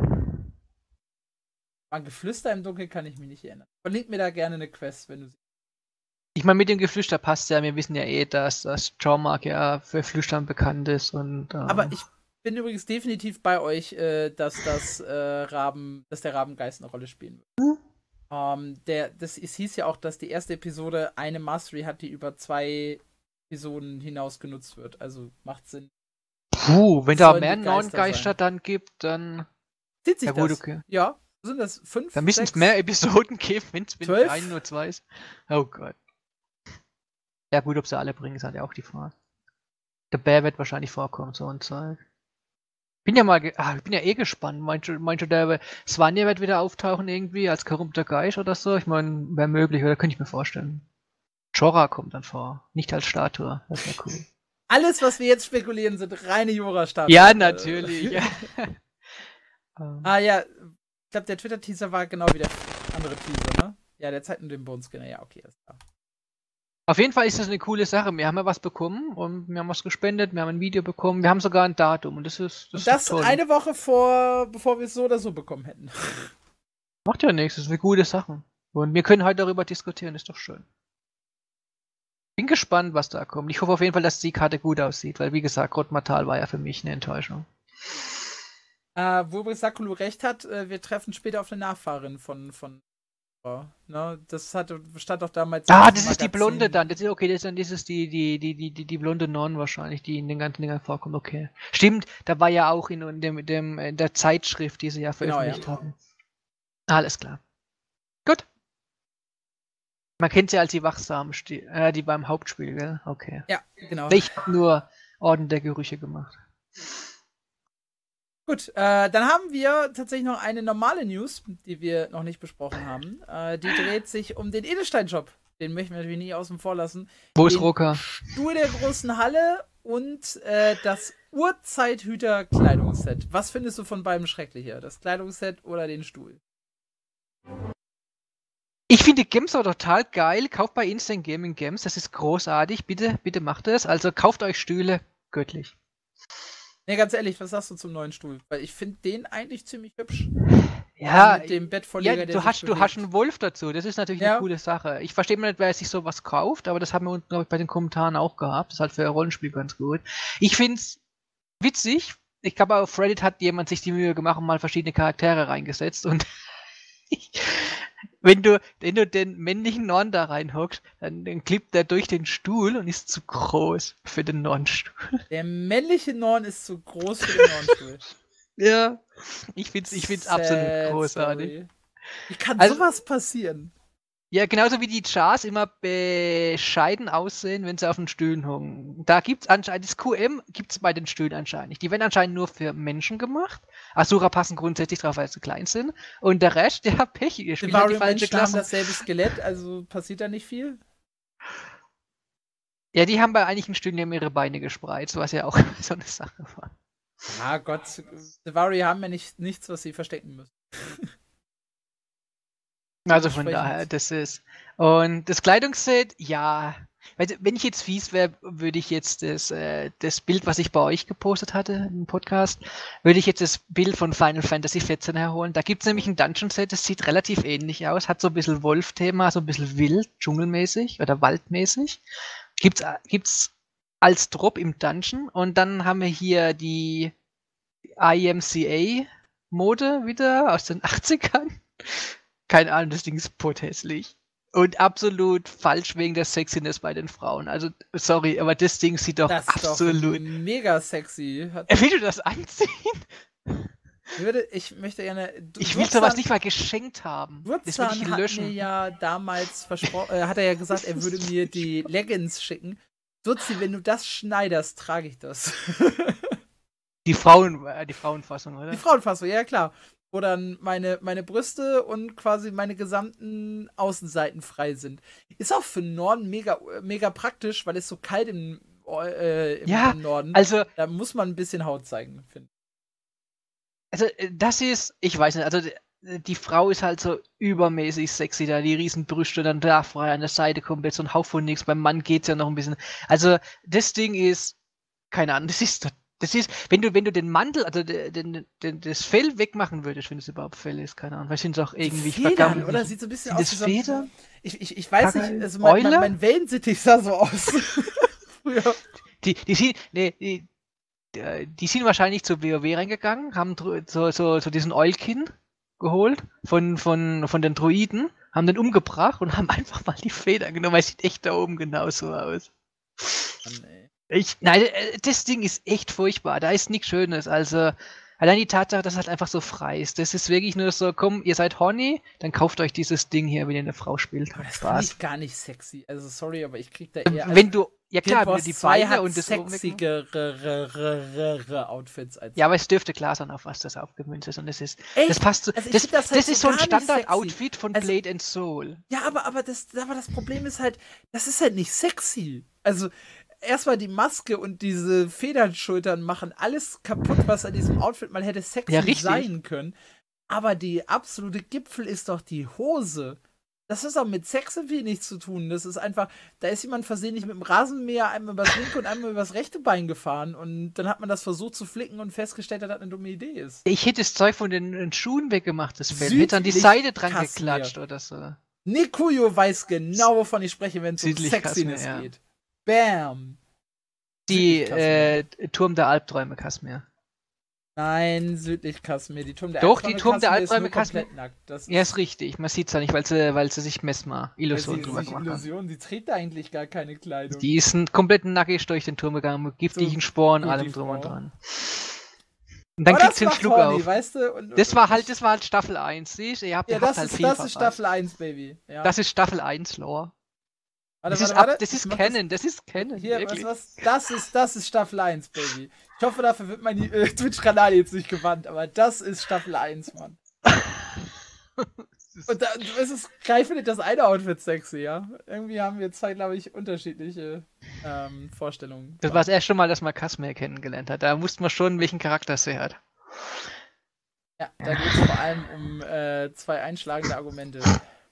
An Geflüster im Dunkeln kann ich mich nicht erinnern. Verlink mir da gerne eine Quest, wenn du sie. Ich meine, mit dem Geflüster passt ja. Wir wissen ja dass John Mark ja für Flüstern bekannt ist. Aber ich bin übrigens definitiv bei euch, dass der Rabengeist eine Rolle spielen wird. Es hieß ja auch, dass die erste Episode eine Mastery hat, die über 2 Episoden hinaus genutzt wird. Also macht Sinn. Wenn da mehr Non-Geister dann gibt, dann. Zieht sich das? Okay. Ja. Sind das 5? Da müssen es mehr Episoden geben, wenn es nur 2 ist. Oh Gott. Ja gut, ob sie alle bringen, ist halt ja auch die Frage. Der Bär wird wahrscheinlich vorkommen, so ein Zeug. Ich bin ja eh gespannt. Meinst du, der Svanir wird wieder auftauchen irgendwie als korrupter Geist oder so? Ich meine, wäre möglich, oder könnte ich mir vorstellen. Jorah kommt dann vor, nicht als Statue. Das wäre cool. Alles, was wir jetzt spekulieren, sind reine Jorah-Statuen. Ja, natürlich. Ja. Ich glaube, der Twitter-Teaser war genau wie der andere Teaser, ne? Ja, der zeigt nur den Boneskinner. Ja, okay, ist klar. Auf jeden Fall ist das eine coole Sache. Wir haben ja was bekommen und wir haben was gespendet, wir haben ein Video bekommen, wir haben sogar ein Datum und das ist toll. Eine Woche bevor wir es so oder so bekommen hätten. Macht ja nichts, das ist eine gute Sache. Und wir können heute darüber diskutieren, ist doch schön. Bin gespannt, was da kommt. Ich hoffe auf jeden Fall, dass die Karte gut aussieht, weil wie gesagt, Grotmatal war ja für mich eine Enttäuschung. Wo übrigens Sakulu recht hat, wir treffen später auf eine Nachfahrin von ne? Das stand doch damals. Das ist die Blonde dann. Das ist okay, das ist die blonde Non wahrscheinlich, die in den ganzen Dingern vorkommt. Okay. Stimmt, da war ja auch in der Zeitschrift, die sie ja veröffentlicht haben. Alles klar. Gut. Man kennt sie als die Wachsamen, die beim Hauptspiel, gell? Okay. Ja, genau. Nicht nur Orden der Gerüche gemacht. Gut, dann haben wir tatsächlich noch eine normale News, die wir noch nicht besprochen haben. Die dreht sich um den Edelstein-Shop. Den möchten wir natürlich nie außen vor lassen. Wo ist Roka? Stuhl der großen Halle und das Urzeithüter-Kleidungsset. Was findest du von beidem schrecklicher? Das Kleidungsset oder den Stuhl? Ich finde die Games auch total geil. Kauft bei Instant Gaming Games. Das ist großartig. Bitte macht es. Also kauft euch Stühle. Göttlich. Ne, ganz ehrlich, was sagst du zum neuen Stuhl? Weil ich finde den eigentlich ziemlich hübsch. Ja, mit dem Bettvorleger, du hast einen Wolf dazu. Das ist natürlich eine coole Sache. Ich verstehe mal nicht, wer sich sowas kauft, aber das haben wir unten, glaube ich, bei den Kommentaren auch gehabt. Das ist halt für ein Rollenspiel ganz gut. Ich finde es witzig. Ich glaube, auf Reddit hat jemand sich die Mühe gemacht und mal verschiedene Charaktere reingesetzt und wenn du den männlichen Norn da reinhockst, dann klippt der durch den Stuhl und ist zu groß für den Nornstuhl. Der männliche Norn ist zu groß für den Nornstuhl. Ja, ich find's absolut großartig. Story. Wie kann sowas passieren? Ja, genauso wie die Chars immer bescheiden aussehen, wenn sie auf den Stühlen hocken. Da gibt's anscheinend, das QM gibt's bei den Stühlen anscheinend nicht. Die werden anscheinend nur für Menschen gemacht. Asura passen grundsätzlich drauf, weil sie klein sind. Und der Rest, der hat Pech. Die spielen halt die falsche Klasse. Haben dasselbe Skelett, also passiert da nicht viel? Ja, die haben bei einigen Stühlen ihre Beine gespreizt, was ja auch so eine Sache war. Ah Gott, Devari haben ja nichts, was sie verstecken müssen. Also von daher, das ist. Und das Kleidungsset, ja. Wenn ich jetzt fies wäre, würde ich jetzt das Bild, was ich bei euch gepostet hatte im Podcast, würde ich jetzt das Bild von Final Fantasy XIV herholen. Da gibt es nämlich ein Dungeon-Set, das sieht relativ ähnlich aus, hat so ein bisschen Wolf-Thema, so ein bisschen wild, dschungelmäßig oder waldmäßig. Gibt's als Drop im Dungeon. Und dann haben wir hier die IMCA-Mode wieder aus den 80ern. Keine Ahnung, das Ding ist pothässlich. Und absolut falsch wegen der Sexiness bei den Frauen. Also, sorry, aber das Ding sieht doch das absolut. Ist doch mega sexy. Will du das anziehen? Ich möchte gerne. Ich will sowas nicht mal geschenkt haben. Das würde ich löschen. Hat mir ja damals versprochen, hat er ja gesagt, er würde mir die Leggings schicken. Dutzi, wenn du das schneiderst, trage ich das. Die Frauenfassung, oder? Die Frauenfassung, ja klar. Wo dann meine Brüste und quasi meine gesamten Außenseiten frei sind. Ist auch für den Norden mega praktisch, weil es so kalt im Norden. Also, da muss man ein bisschen Haut zeigen, finde ich. Also, das ist, ich weiß nicht, also die Frau ist halt so übermäßig sexy, da die riesen Brüste dann da frei an der Seite komplett so ein Hauch von nichts. Beim Mann geht's ja noch ein bisschen. Also, das Ding ist, keine Ahnung, das ist, wenn du den Mantel, also das Fell wegmachen würdest, wenn es überhaupt Fell ist, keine Ahnung, weil sind es auch irgendwie Federn, oder? Sieht so ein bisschen aus wie Federn? Ich weiß nicht, also mein Wellensittich sah so aus. Früher. Die sind wahrscheinlich zur WoW reingegangen, haben so diesen Eulkin geholt von den Druiden, haben den umgebracht und haben einfach mal die Federn genommen, weil es sieht echt da oben genauso aus. Mann, ey. Nein, das Ding ist echt furchtbar. Da ist nichts Schönes. Also, allein die Tatsache, dass es halt einfach so frei ist. Das ist wirklich nur so, komm, ihr seid horny, dann kauft euch dieses Ding hier, wenn ihr eine Frau spielt. Aber das finde ich gar nicht sexy. Also, sorry, aber ich krieg da eher. Wenn du, ja klar, wenn du die Beine und das sexigere Outfits als. Ja, aber es dürfte klar sein, auf was das aufgemünzt ist. Und das ist. Echt? Das passt so. Also das halt ist so ein Standard-Outfit von also, Blade and Soul. Ja, aber das Problem ist halt, das ist halt nicht sexy. Also. Erstmal die Maske und diese Federnschultern machen alles kaputt, was an diesem Outfit mal hätte sexy sein können. Aber die absolute Gipfel ist doch die Hose. Das ist auch mit Sex wenig zu tun. Das ist einfach, da ist jemand versehentlich mit dem Rasenmäher einmal übers linke und einmal übers rechte Bein gefahren. Und dann hat man das versucht zu flicken und festgestellt, dass das eine dumme Idee ist. Ich hätte das Zeug von den Schuhen weggemacht, das Fell. Hätte an die Seite dran geklatscht oder so. Nikuyo weiß genau, wovon ich spreche, wenn es um Sexiness geht. Bam! Die Turm der Albträume Kasmir. Nein, südlich Kasmir. Die Turm der Albträume Kasmir. Ja, ist richtig. Man sieht es ja nicht, weil sie sich Illusion drüber gemacht haben. Sie trägt eigentlich gar keine Kleidung. Die ist komplett nackig durch den Turm gegangen, mit giftigen Sporen, allem drum und dran. Und dann kriegt sie einen Schluck auf. Weißt du? Das war halt Staffel 1, siehst du? Das ist Staffel 1, Baby. Ja. Das ist Staffel 1 Lore. Das ist Canon. Hier, das ist Staffel 1, Baby. Ich hoffe, dafür wird mein Twitch-Kanal jetzt nicht gebannt, aber das ist Staffel 1, Mann. Und Kai findet das eine Outfit sexy, ja? Irgendwie haben wir zwei, glaube ich, unterschiedliche Vorstellungen. Das war das erste Mal, dass man Kasmir kennengelernt hat. Da wusste man schon, welchen Charakter sie hat. Ja, da geht es vor allem um zwei einschlagende Argumente.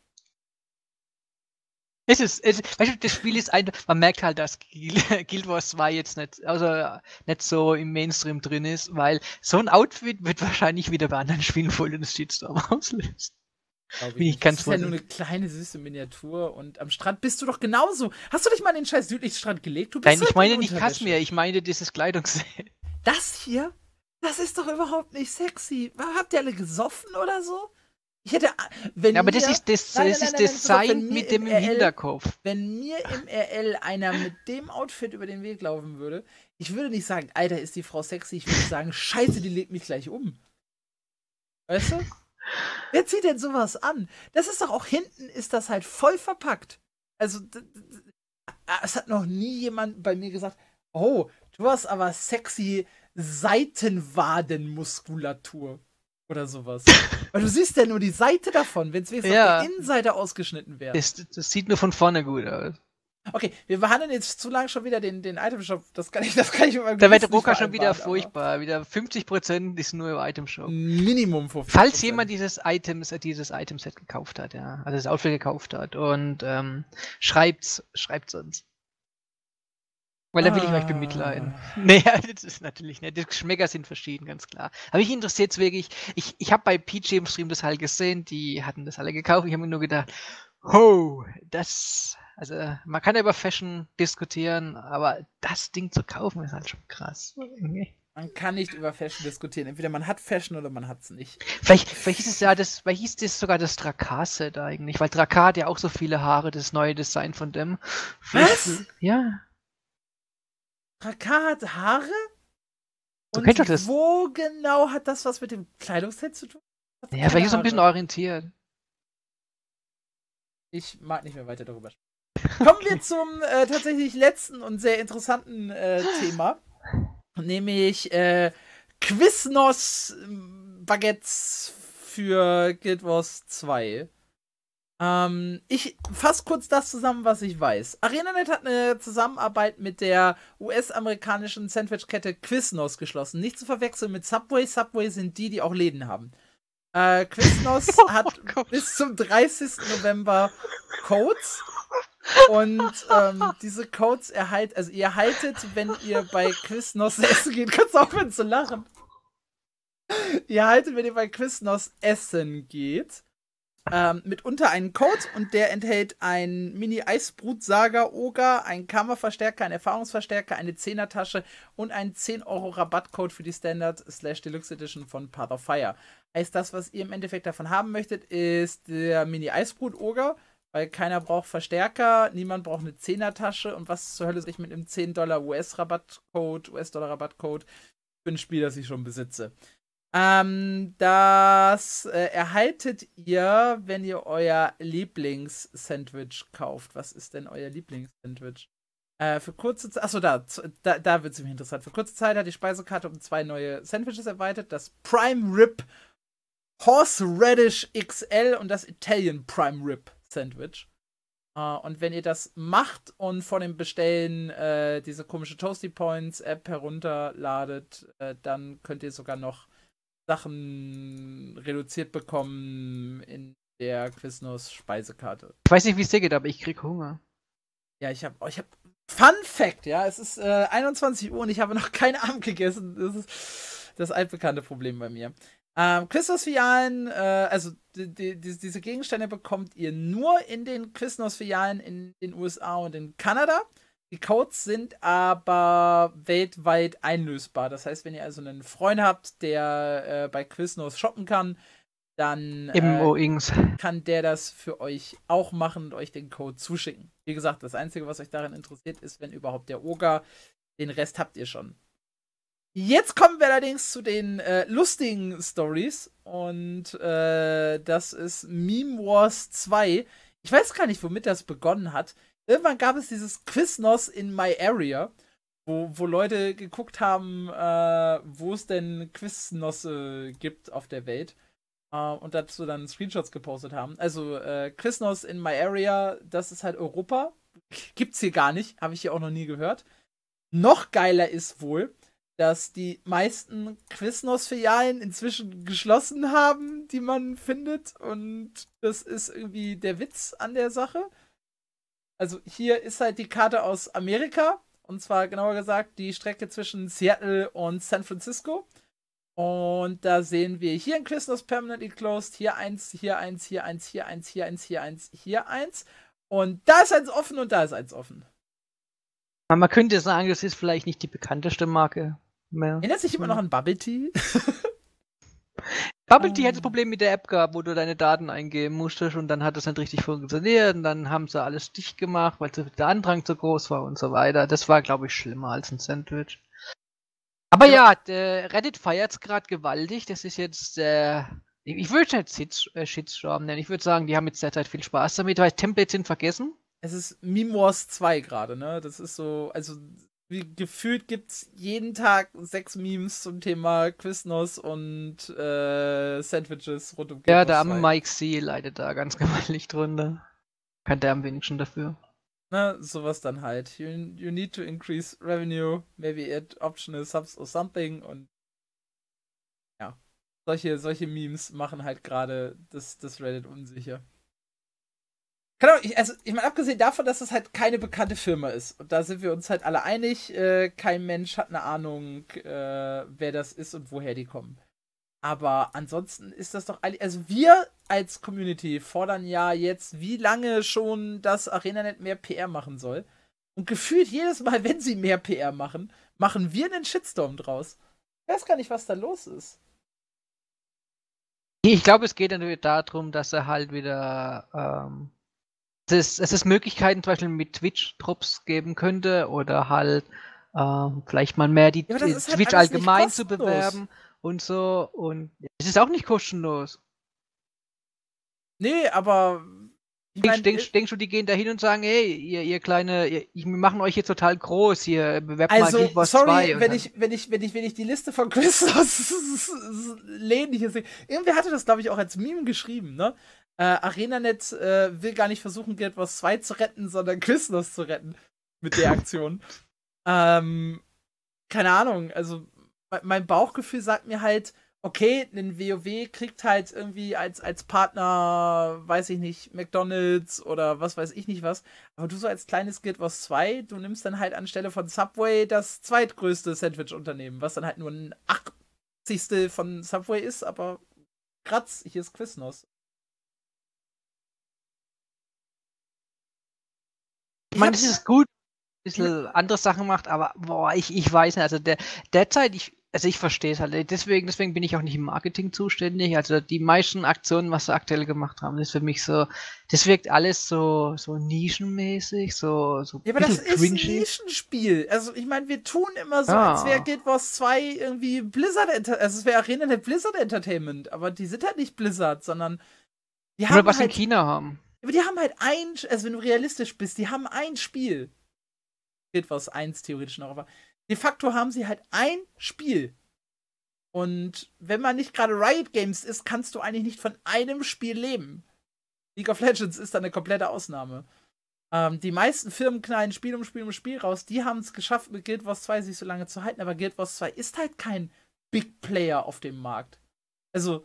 Weißt du, das Spiel ist einfach, man merkt halt, dass Guild Wars 2 jetzt nicht so im Mainstream drin ist, weil so ein Outfit wird wahrscheinlich wieder bei anderen Spielen voll den Shitstorm auslösen. Das ist ja nur eine kleine, süße Miniatur und am Strand bist du doch genauso. Hast du dich mal in den scheiß südlichen Strand gelegt? Nein, ich meine nicht Kasmir, ich meine dieses Kleidungsset. Das hier? Das ist doch überhaupt nicht sexy. Habt ihr alle gesoffen oder so? Ich hätte, aber das ist Design mit dem im Hinterkopf. Wenn mir im RL einer mit dem Outfit über den Weg laufen würde, ich würde nicht sagen, Alter, ist die Frau sexy, ich würde sagen, scheiße, die legt mich gleich um. Weißt du? Wer zieht denn sowas an? Das ist doch auch hinten, ist das halt voll verpackt. Also, es hat noch nie jemand bei mir gesagt, oh, du hast aber sexy Seitenwadenmuskulatur. Oder sowas. Weil du siehst ja nur die Seite davon, wenn es wenigstens auf der Innenseite ausgeschnitten wäre. Das sieht nur von vorne gut aus. Okay, wir behandeln jetzt zu lange schon wieder den Itemshop. Das kann ich mit meinem Da wird Gewissen Roka nicht schon wieder vereinbaren, furchtbar. Wieder 50% ist nur im Itemshop. aber Minimum 50%. Falls jemand dieses Itemset gekauft hat, ja, also das Outfit gekauft hat und schreibt's uns. Weil da will ich euch bemitleiden. Nee, das ist natürlich nicht. Die Geschmäcker sind verschieden, ganz klar. Aber mich interessiert es wirklich. Ich habe bei PJ im Stream das halt gesehen, die hatten das alle gekauft. Ich habe mir nur gedacht, also man kann ja über Fashion diskutieren, aber das Ding zu kaufen ist halt schon krass. Man kann nicht über Fashion diskutieren. Entweder man hat Fashion oder man hat es nicht. Vielleicht hieß das sogar das Drakar-Set eigentlich, weil Drakar hat ja auch so viele Haare, das neue Design von dem. Was? Ja. Drakar hat Haare? Du Und kennst doch das. wo genau hat das was mit dem Kleidungsset zu tun? Ja, vielleicht ist so ein bisschen orientiert. Ich mag nicht mehr weiter darüber sprechen. Kommen wir zum tatsächlich letzten und sehr interessanten Thema. Nämlich Quiznos Baguettes für Guild Wars 2. Ich fasse kurz das zusammen, was ich weiß. ArenaNet hat eine Zusammenarbeit mit der US-amerikanischen Sandwich-Kette Quiznos geschlossen. Nicht zu verwechseln mit Subway. Subway sind die auch Läden haben. Quiznos hat bis zum 30. November Codes. Und diese Codes ihr erhaltet, wenn ihr bei Quiznos essen geht, kannst du aufhören zu lachen. Ihr erhaltet, wenn ihr bei Quiznos essen geht, mitunter einen Code und der enthält ein Mini-Eisbrutsager-Oger, einen Kammerverstärker, einen Erfahrungsverstärker, eine 10er-Tasche und einen 10€ Rabattcode für die Standard/Deluxe Edition von Path of Fire. Heißt, das, was ihr im Endeffekt davon haben möchtet, ist der Mini-Eisbrut-Oger, weil keiner braucht Verstärker, niemand braucht eine 10er-Tasche und was zur Hölle soll ich mit einem $10 US-Dollar-Rabattcode für ein Spiel, das ich schon besitze. Das erhaltet ihr, wenn ihr euer Lieblings-Sandwich kauft. Was ist denn euer Lieblings-Sandwich? Für kurze Zeit, achso, da wird es mich interessant. Für kurze Zeit hat die Speisekarte um 2 neue Sandwiches erweitert. Das Prime Rib Horseradish XL und das Italian Prime Rib Sandwich. Und wenn ihr das macht und vor dem Bestellen diese komische Toasty Points App herunterladet, dann könnt ihr sogar noch Sachen reduziert bekommen in der Quiznos Speisekarte. Ich weiß nicht, wie es dir geht, aber ich krieg Hunger. Ja, ich hab Fun Fact, ja, es ist 21 Uhr und ich habe noch keinen Abend gegessen. Das ist das altbekannte Problem bei mir. Quiznos-Filialen, also diese Gegenstände bekommt ihr nur in den Quiznos-Filialen in den USA und in Kanada. Die Codes sind aber weltweit einlösbar. Das heißt, wenn ihr also einen Freund habt, der bei Quiznos shoppen kann, dann kann der das für euch auch machen und euch den Code zuschicken. Wie gesagt, das Einzige, was euch daran interessiert, ist, wenn überhaupt der Oger. Den Rest habt ihr schon. Jetzt kommen wir allerdings zu den lustigen Stories. Und das ist Meme Wars 2. Ich weiß gar nicht, womit das begonnen hat. Irgendwann gab es dieses Quiznos in my area, wo Leute geguckt haben, wo es denn Quiznosse gibt auf der Welt. Und dazu dann Screenshots gepostet haben. Also Quiznos in my area, das ist halt Europa. Gibt's hier gar nicht, habe ich hier auch noch nie gehört. Noch geiler ist wohl, dass die meisten Quiznos-Filialen inzwischen geschlossen haben, die man findet. Und das ist irgendwie der Witz an der Sache. Also hier ist halt die Karte aus Amerika. Und zwar genauer gesagt die Strecke zwischen Seattle und San Francisco. Und da sehen wir hier ein Quiznos permanently closed. Hier eins, hier eins, hier eins, hier eins, hier eins, hier eins, hier eins. Und da ist eins offen und da ist eins offen. Man könnte sagen, das ist vielleicht nicht die bekannteste Marke mehr. Erinnert sich immer noch an Bubble Tea? Bubble Tea hat das Problem mit der App gehabt, wo du deine Daten eingeben musstest und dann hat das nicht richtig funktioniert und dann haben sie alles dicht gemacht, weil der Andrang zu groß war und so weiter. Das war, glaube ich, schlimmer als ein Sandwich. Aber ja, der Reddit feiert es gerade gewaltig. Das ist jetzt ich würde es nicht Shitstorm nennen. Ich würde sagen, die haben jetzt derzeit viel Spaß damit, weil Templates sind vergessen. Es ist Meme Wars 2 gerade, ne? Das ist so, also wie gefühlt gibt's jeden Tag 6 Memes zum Thema Quiznos und Sandwiches rund um Ja, der arme Mike C. leidet da ganz gewaltig drunter. Kann der am wenigsten dafür. Ne, sowas dann halt. You need to increase revenue, maybe add optional subs or something und ja. Solche Memes machen halt gerade das Reddit unsicher. Keine Ahnung, ich meine, abgesehen davon, dass es halt keine bekannte Firma ist. Und da sind wir uns halt alle einig, kein Mensch hat eine Ahnung, wer das ist und woher die kommen. Aber ansonsten ist das doch eigentlich. Also wir als Community fordern ja jetzt, wie lange schon, dass ArenaNet mehr PR machen soll. Und gefühlt jedes Mal, wenn sie mehr PR machen, machen wir einen Shitstorm draus. Ich weiß gar nicht, was da los ist. Ich glaube, es geht natürlich darum, dass er halt wieder es ist Möglichkeiten zum Beispiel mit Twitch-Drops geben könnte oder halt vielleicht mal mehr die Ja, aber das ist halt Twitch alles nicht allgemein zu kostenlos. bewerben und so. Und es ist auch nicht kostenlos. Nee, aber ich mein, Denkst du, die gehen da hin und sagen, hey, ihr kleine, wir machen euch jetzt total groß, hier bewerbt mal also, Guild Wars sorry, 2. wenn ich die Liste von Christos lehne hier sehe. Irgendwer hatte das, glaube ich, auch als Meme geschrieben, ne? ArenaNet will gar nicht versuchen, Guild Wars 2 zu retten, sondern Christos zu retten mit der Aktion. Keine Ahnung, also mein Bauchgefühl sagt mir halt, okay, ein WoW kriegt halt irgendwie als Partner, weiß ich nicht, McDonalds oder was weiß ich nicht was. Aber du so als kleines Guild Wars 2, du nimmst dann halt anstelle von Subway das zweitgrößte Sandwich-Unternehmen, was dann halt nur ein 80. von Subway ist, aber Kratz, hier ist Quiznos. Ich meine, das ist gut, ein bisschen andere Sachen macht, aber boah, ich weiß nicht, also derzeit, ich verstehe es halt, deswegen bin ich auch nicht im Marketing zuständig, also die meisten Aktionen, was sie aktuell gemacht haben, ist für mich so, das wirkt alles so nischenmäßig, so ja, aber das ist ein cringy. Nischenspiel. Also, ich meine, wir tun immer so, als wäre Guild Wars 2 irgendwie Blizzard, also es wäre ArenaNet Blizzard Entertainment, aber die sind halt nicht Blizzard, sondern die Oder haben was in halt, China haben. aber die haben halt also wenn du realistisch bist, die haben ein Spiel. Guild Wars 1 theoretisch noch, aber de facto haben sie halt ein Spiel. Und wenn man nicht gerade Riot Games ist, kannst du eigentlich nicht von einem Spiel leben. League of Legends ist da eine komplette Ausnahme. Die meisten Firmen knallen Spiel um Spiel raus. Die haben es geschafft, mit Guild Wars 2 sich so lange zu halten, aber Guild Wars 2 ist halt kein Big Player auf dem Markt. Also,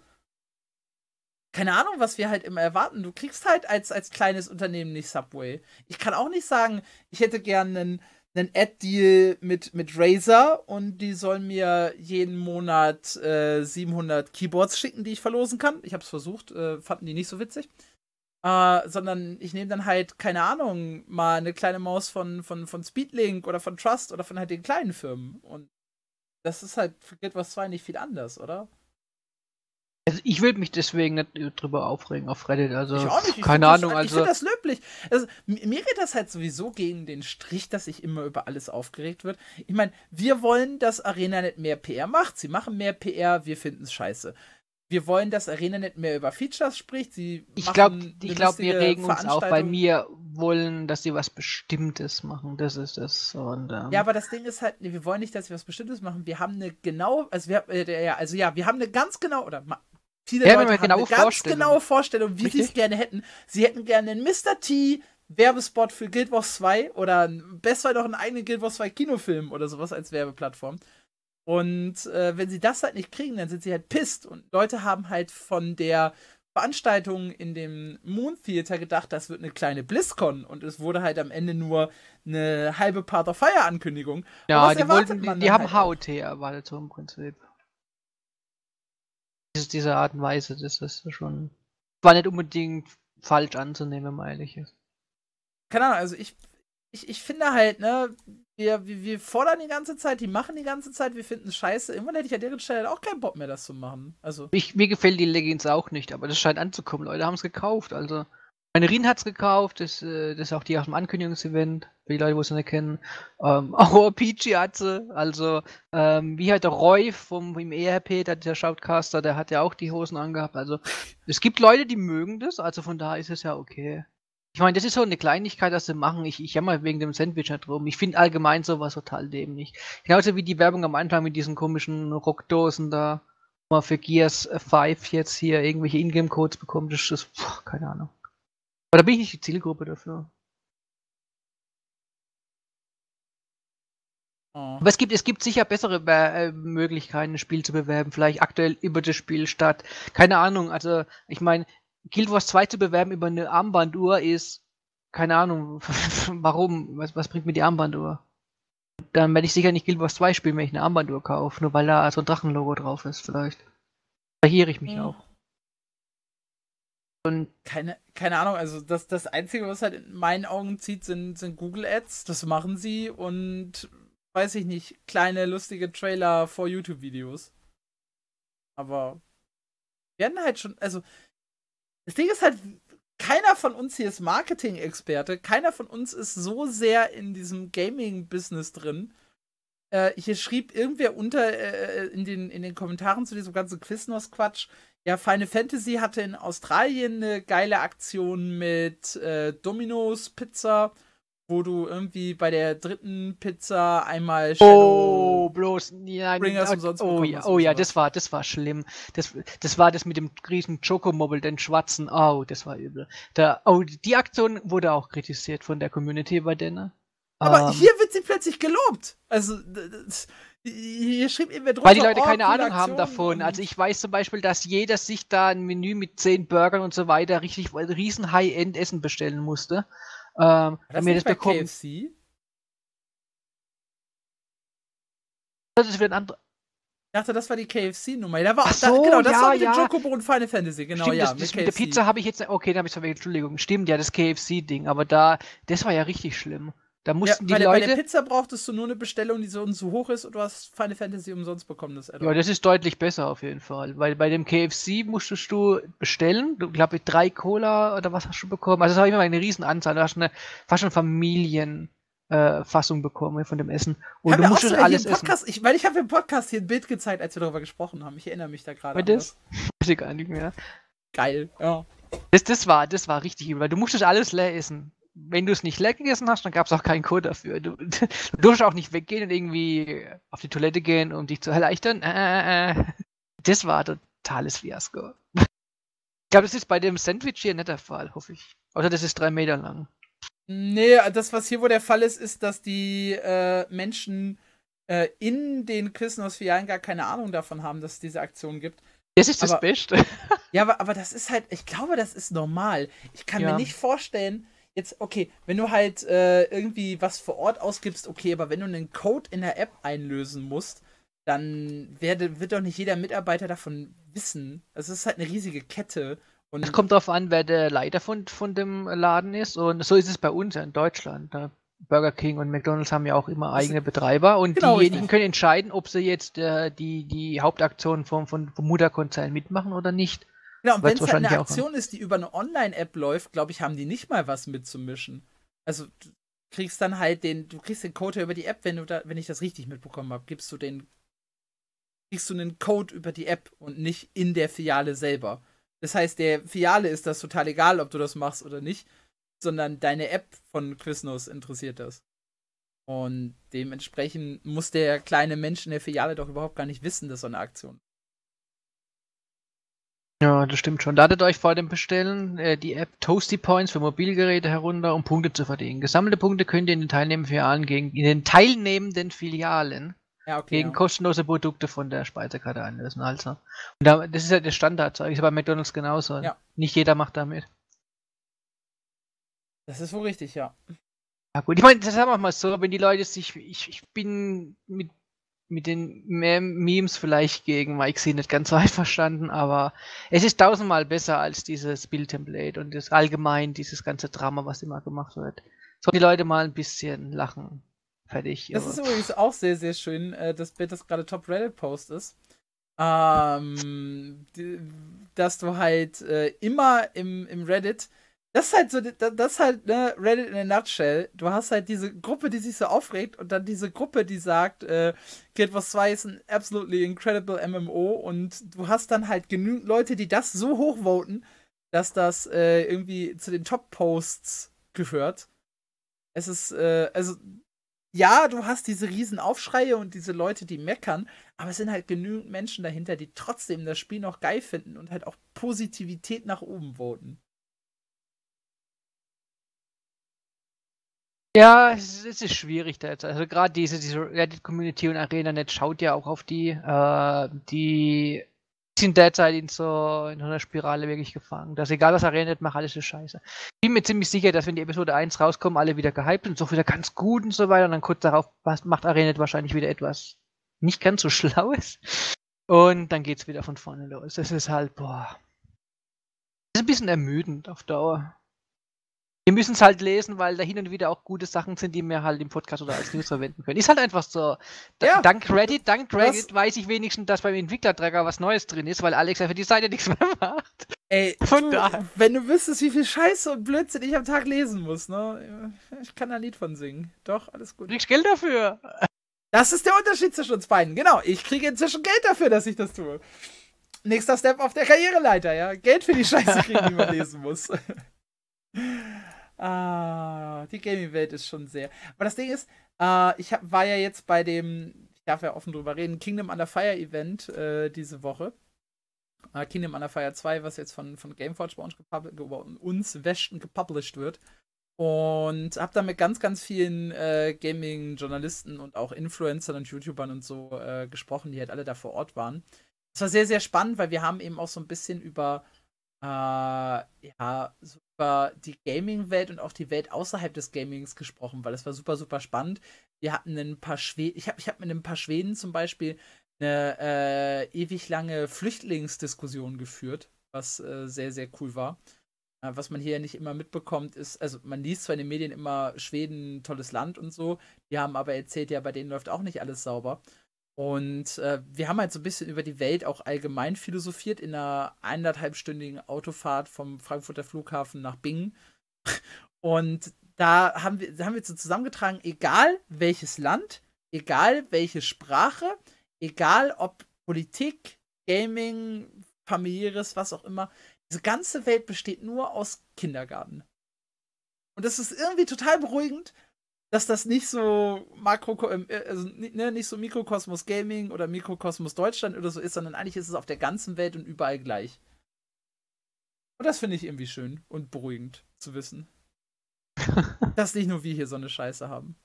keine Ahnung, was wir halt immer erwarten. Du kriegst halt als kleines Unternehmen nicht Subway. Ich kann auch nicht sagen, ich hätte gerne einen Ad-Deal mit Razer und die sollen mir jeden Monat 700 Keyboards schicken, die ich verlosen kann. Ich hab's versucht, fanden die nicht so witzig. Sondern ich nehme dann halt, keine Ahnung, mal eine kleine Maus von Speedlink oder von Trust oder von halt den kleinen Firmen. Und das ist halt für Guild Wars 2 nicht viel anders, oder? Also ich würde mich deswegen nicht drüber aufregen auf Reddit, also Ich auch nicht. keine Ahnung, Ich also finde das löblich. Also, mir geht das halt sowieso gegen den Strich, dass sich immer über alles aufgeregt wird. Ich meine, wir wollen, dass ArenaNet mehr PR macht. Sie machen mehr PR, wir finden es scheiße. Wir wollen, dass ArenaNet mehr über Features spricht. ich glaube, wir regen uns auf, weil wir wollen, dass sie was Bestimmtes machen. Das ist das. Und, ja, aber das Ding ist halt, wir wollen nicht, dass sie was Bestimmtes machen. Wir haben eine genau, wir haben eine ganz genau, oder viele Leute haben eine ganz genaue Vorstellung, wie sie es gerne hätten. Sie hätten gerne einen Mr. T Werbespot für Guild Wars 2 oder besser noch einen eigenen Guild Wars 2 Kinofilm oder sowas als Werbeplattform. Und wenn sie das halt nicht kriegen, dann sind sie halt pisst. Und Leute haben halt von der Veranstaltung in dem Moon Theater gedacht, das wird eine kleine BlizzCon. Und es wurde halt am Ende nur eine halbe Path of Fire Ankündigung. Ja, die haben HOT erwartet, so im Prinzip. Diese Art und Weise, das ist schon. War nicht unbedingt falsch anzunehmen, wenn man ehrlich ist. Keine Ahnung, also ich finde halt, ne, wir fordern die ganze Zeit, die machen die ganze Zeit, wir finden es scheiße. Irgendwann hätte ich an deren Stelle auch keinen Bock mehr, das zu machen. Also. Mir gefällt die Leggings auch nicht, aber das scheint anzukommen. Leute haben es gekauft, also. Meine Rin hat's gekauft, das ist auch die aus dem Ankündigungsevent, für die Leute, die es nicht kennen. Auch Peachy hat sie, also, wie halt der Roy vom ERP, der Shoutcaster, der hat ja auch die Hosen angehabt. Also, es gibt Leute, die mögen das, also von daher ist es ja okay. Ich meine, das ist so eine Kleinigkeit, das sie machen. Ich jammer wegen dem Sandwich halt rum. Ich finde allgemein sowas total dämlich. Genauso wie die Werbung am Anfang mit diesen komischen Rockdosen da, wo man für Gears 5 jetzt hier irgendwelche Ingame-Codes bekommt. Das ist, keine Ahnung. Aber da bin ich nicht die Zielgruppe dafür. Oh. Aber es gibt sicher bessere Möglichkeiten, ein Spiel zu bewerben. Vielleicht aktuell über das Spiel statt. Keine Ahnung. Also, ich meine, Guild Wars 2 zu bewerben über eine Armbanduhr ist. Keine Ahnung. Warum? Was bringt mir die Armbanduhr? Dann werde ich sicher nicht Guild Wars 2 spielen, wenn ich eine Armbanduhr kaufe. Nur weil da so ein Drachenlogo drauf ist, vielleicht. Verhiere ich mich auch. Und keine Ahnung, also das Einzige, was halt in meinen Augen zieht, sind Google Ads. Das machen sie und weiß ich nicht, kleine lustige Trailer vor YouTube-Videos. Aber wir werden halt schon, also das Ding ist halt, keiner von uns hier ist Marketing-Experte, keiner von uns ist so sehr in diesem Gaming-Business drin. Hier schrieb irgendwer in den Kommentaren zu diesem ganzen Quiznos-Quatsch, ja, Final Fantasy hatte in Australien eine geile Aktion mit Domino's Pizza, wo du irgendwie bei der 3. Pizza einmal Shadow bloß ja, Bringers umsonst bekommen hast. Oh ja, das war schlimm. Das war das mit dem riesen Chocomobile, den schwarzen. Oh, das war übel. Die Aktion wurde auch kritisiert von der Community bei denen. Aber hier wird sie plötzlich gelobt. Also, hier schrieb irgendwer drunter, weil die Leute keine Ahnung haben davon. Also ich weiß zum Beispiel, dass jeder sich da ein Menü mit 10 Burgern und so weiter richtig riesen High-End-Essen bestellen musste. das nicht bei KFC? Das ist wieder ein anderer. Ich dachte, das war die KFC-Nummer. Da war genau, das war mit dem Chocobo und Final Fantasy, genau. Stimmt, ja, das mit der Pizza habe ich jetzt, okay, da habe ich verwechselt, Entschuldigung. Stimmt, ja, das KFC-Ding, aber das war ja richtig schlimm. Da mussten die Leute. Bei der Pizza brauchtest du nur eine Bestellung, die so und so hoch ist, und du hast Final Fantasy umsonst bekommen. Ja, das ist deutlich besser auf jeden Fall. Weil bei dem KFC musstest du bestellen. Du glaube 3 Cola oder was hast du bekommen? Also das war immer eine riesen Anzahl. Du hast fast eine Familienfassung bekommen von dem Essen. Und du musstest alles essen. Weil ich habe im Podcast hier ein Bild gezeigt, als wir darüber gesprochen haben. Ich erinnere mich da gerade an das. Weiß ich gar nicht mehr. Geil, ja. Das war richtig übel, weil du musstest alles leer essen. Wenn du es nicht leer gegessen hast, dann gab es auch keinen Code dafür. Du durfst auch nicht weggehen und irgendwie auf die Toilette gehen, um dich zu erleichtern. Das war ein totales Fiasko. Ich glaube, das ist bei dem Sandwich hier nicht der Fall, hoffe ich. Oder das ist 3 Meter lang. Nee, das, was hier wohl der Fall ist, dass die Menschen in den Quiznos-Filialen gar keine Ahnung davon haben, dass es diese Aktion gibt. Das ist das Beste. Ja, aber das ist halt, ich glaube, das ist normal. Ich kann mir nicht vorstellen, jetzt, okay, wenn du halt irgendwie was vor Ort ausgibst, okay, aber wenn du einen Code in der App einlösen musst, dann wird doch nicht jeder Mitarbeiter davon wissen. Es ist halt eine riesige Kette. Und es kommt darauf an, wer der Leiter von dem Laden ist. Und so ist es bei uns in Deutschland. Burger King und McDonald's haben ja auch immer eigene Betreiber. Und diejenigen können entscheiden, ob sie jetzt die Hauptaktion vom Mutterkonzern mitmachen oder nicht. Genau, und wenn es halt eine Aktion ist, die über eine Online-App läuft, glaube ich, haben die nicht mal was mitzumischen. Also du kriegst dann halt den Code über die App, wenn ich das richtig mitbekommen habe, kriegst du einen Code über die App und nicht in der Filiale selber. Das heißt, der Filiale ist das total egal, ob du das machst oder nicht, sondern deine App von Quiznos interessiert das. Und dementsprechend muss der kleine Mensch in der Filiale doch überhaupt gar nicht wissen, dass so eine Aktion ist. Ja, das stimmt schon. Ladet euch vor dem Bestellen die App Toasty Points für Mobilgeräte herunter, um Punkte zu verdienen. Gesammelte Punkte könnt ihr in den teilnehmenden Filialen gegen kostenlose Produkte von der Speisekarte einlösen. Also. Und das ist ja der Standardzeug. Ist ja bei McDonald's genauso. Ja. Nicht jeder macht damit. Das ist wohl richtig, ja. Ja gut, ich meine, das sagen wir mal so, wenn die Leute sich, ich bin mit den Memes vielleicht gegen Mike C nicht ganz so einverstanden, aber es ist 1000-mal besser als dieses Bildtemplate und das allgemein, dieses ganze Drama, was immer gemacht wird. So die Leute mal ein bisschen lachen. Fertig. Das ist übrigens auch sehr, sehr schön, das Bild, das gerade Top Reddit-Post ist. Dass du halt immer im Reddit, das ist halt so, das ist halt, ne, Reddit in a nutshell. Du hast halt diese Gruppe, die sich so aufregt und dann diese Gruppe, die sagt, Guild Wars 2 ist ein absolutely incredible MMO und du hast dann halt genügend Leute, die das so hochvoten, dass das irgendwie zu den Top-Posts gehört. Es ist, also, ja, du hast diese riesen Aufschreie und diese Leute, die meckern, aber es sind halt genügend Menschen dahinter, die trotzdem das Spiel noch geil finden und halt auch Positivität nach oben voten. Ja, es ist schwierig da jetzt. Also gerade diese Reddit-Community und ArenaNet schaut ja auch auf die sind derzeit in so einer Spirale wirklich gefangen. Dass egal was ArenaNet macht, alles ist scheiße. Ich bin mir ziemlich sicher, dass wenn die Episode 1 rauskommen, alle wieder gehypt und so wieder ganz gut und so weiter und dann kurz darauf macht ArenaNet wahrscheinlich wieder etwas nicht ganz so Schlaues und dann geht's wieder von vorne los. Das ist halt, boah. Das ist ein bisschen ermüdend auf Dauer. Wir müssen es halt lesen, weil da hin und wieder auch gute Sachen sind, die wir halt im Podcast oder als News verwenden können. Ist halt einfach so. Ja. Dank Reddit weiß ich wenigstens, dass beim Entwickler-Tracker was Neues drin ist, weil Alex ja für die Seite nichts mehr macht. Ey, wenn du wüsstest, wie viel Scheiße und Blödsinn ich am Tag lesen muss, ne? Ich kann da ein Lied von singen. Doch, alles gut. Du kriegst Geld dafür. Das ist der Unterschied zwischen uns beiden. Genau, ich kriege inzwischen Geld dafür, dass ich das tue. Nächster Step auf der Karriereleiter, ja. Geld für die Scheiße kriegen, die man lesen muss. Die Gaming-Welt ist schon sehr. Aber das Ding ist, ich war ja jetzt bei dem, ich darf ja offen drüber reden, Kingdom Under Fire Event diese Woche. Kingdom Under Fire 2, was jetzt von Gameforge bei uns Westen gepublished wird. Und hab da mit ganz, ganz vielen Gaming-Journalisten und auch Influencern und YouTubern und so gesprochen, die halt alle da vor Ort waren. Das war sehr, sehr spannend, weil wir haben eben auch so ein bisschen über so über die Gaming-Welt und auch die Welt außerhalb des Gamings gesprochen, weil es war super, super spannend. Wir hatten ein paar Schweden, ich hab mit ein paar Schweden zum Beispiel eine ewig lange Flüchtlingsdiskussion geführt, was sehr, sehr cool war. Was man hier nicht immer mitbekommt, ist, also man liest zwar in den Medien immer Schweden, tolles Land und so, die haben aber erzählt, ja, bei denen läuft auch nicht alles sauber. Und wir haben halt so ein bisschen über die Welt auch allgemein philosophiert in einer 1,5-stündigen Autofahrt vom Frankfurter Flughafen nach Bingen. Und da haben wir so zusammengetragen, egal welches Land, egal welche Sprache, egal ob Politik, Gaming, familiäres, was auch immer, diese ganze Welt besteht nur aus Kindergarten. Und das ist irgendwie total beruhigend, dass das nicht so nicht so Mikrokosmos Gaming oder Mikrokosmos Deutschland oder so ist, sondern eigentlich ist es auf der ganzen Welt und überall gleich. Und das finde ich irgendwie schön und beruhigend zu wissen. Dass nicht nur wir hier so eine Scheiße haben.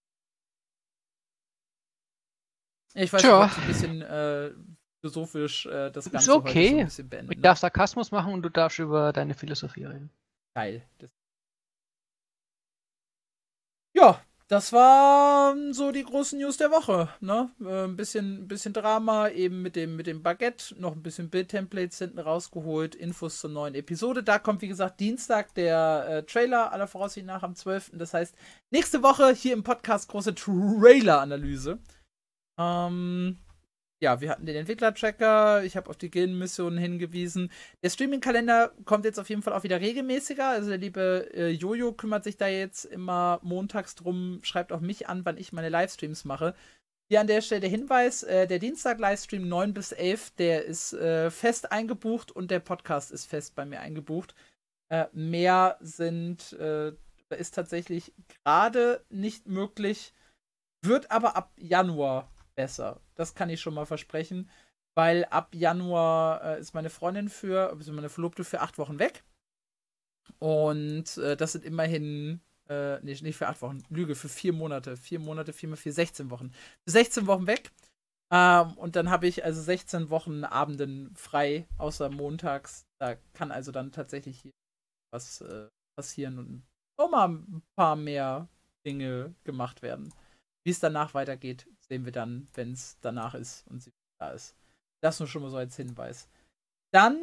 Ich weiß, Tja. ich ein bisschen philosophisch das Ganze Ist okay. heute so ein bisschen beenden. Ich darf Sarkasmus machen und du darfst über deine Philosophie reden. Geil. Ja, das waren so die großen News der Woche, ne? Ein bisschen Drama, eben mit dem Baguette, noch ein bisschen Bildtemplates hinten rausgeholt, Infos zur neuen Episode. Da kommt, wie gesagt, Dienstag der Trailer, aller Voraussicht nach am 12. Das heißt, nächste Woche hier im Podcast große Trailer-Analyse. Ja, wir hatten den Entwickler-Tracker, ich habe auf die Gildenmissionen hingewiesen. Der Streaming-Kalender kommt jetzt auf jeden Fall auch wieder regelmäßiger. Also der liebe Jojo kümmert sich da jetzt immer montags drum, schreibt auch mich an, wann ich meine Livestreams mache. Hier an der Stelle der Hinweis, der Dienstag-Livestream 9 bis 11, der ist fest eingebucht und der Podcast ist fest bei mir eingebucht. Mehr ist tatsächlich gerade nicht möglich, wird aber ab Januar besser. Das kann ich schon mal versprechen, weil ab Januar ist meine Freundin also meine Verlobte für 8 Wochen weg. Und das sind immerhin, nicht für 8 Wochen, Lüge, für 4 Monate. 4 Monate, 4 mal 4, 16 Wochen. Für 16 Wochen weg. Und dann habe ich also 16 Wochen Abenden frei, außer montags. Da kann also dann tatsächlich hier was passieren und auch mal ein paar mehr Dinge gemacht werden. Wie es danach weitergeht, sehen wir dann, wenn es danach ist und sie da ist. Das nur schon mal so als Hinweis. Dann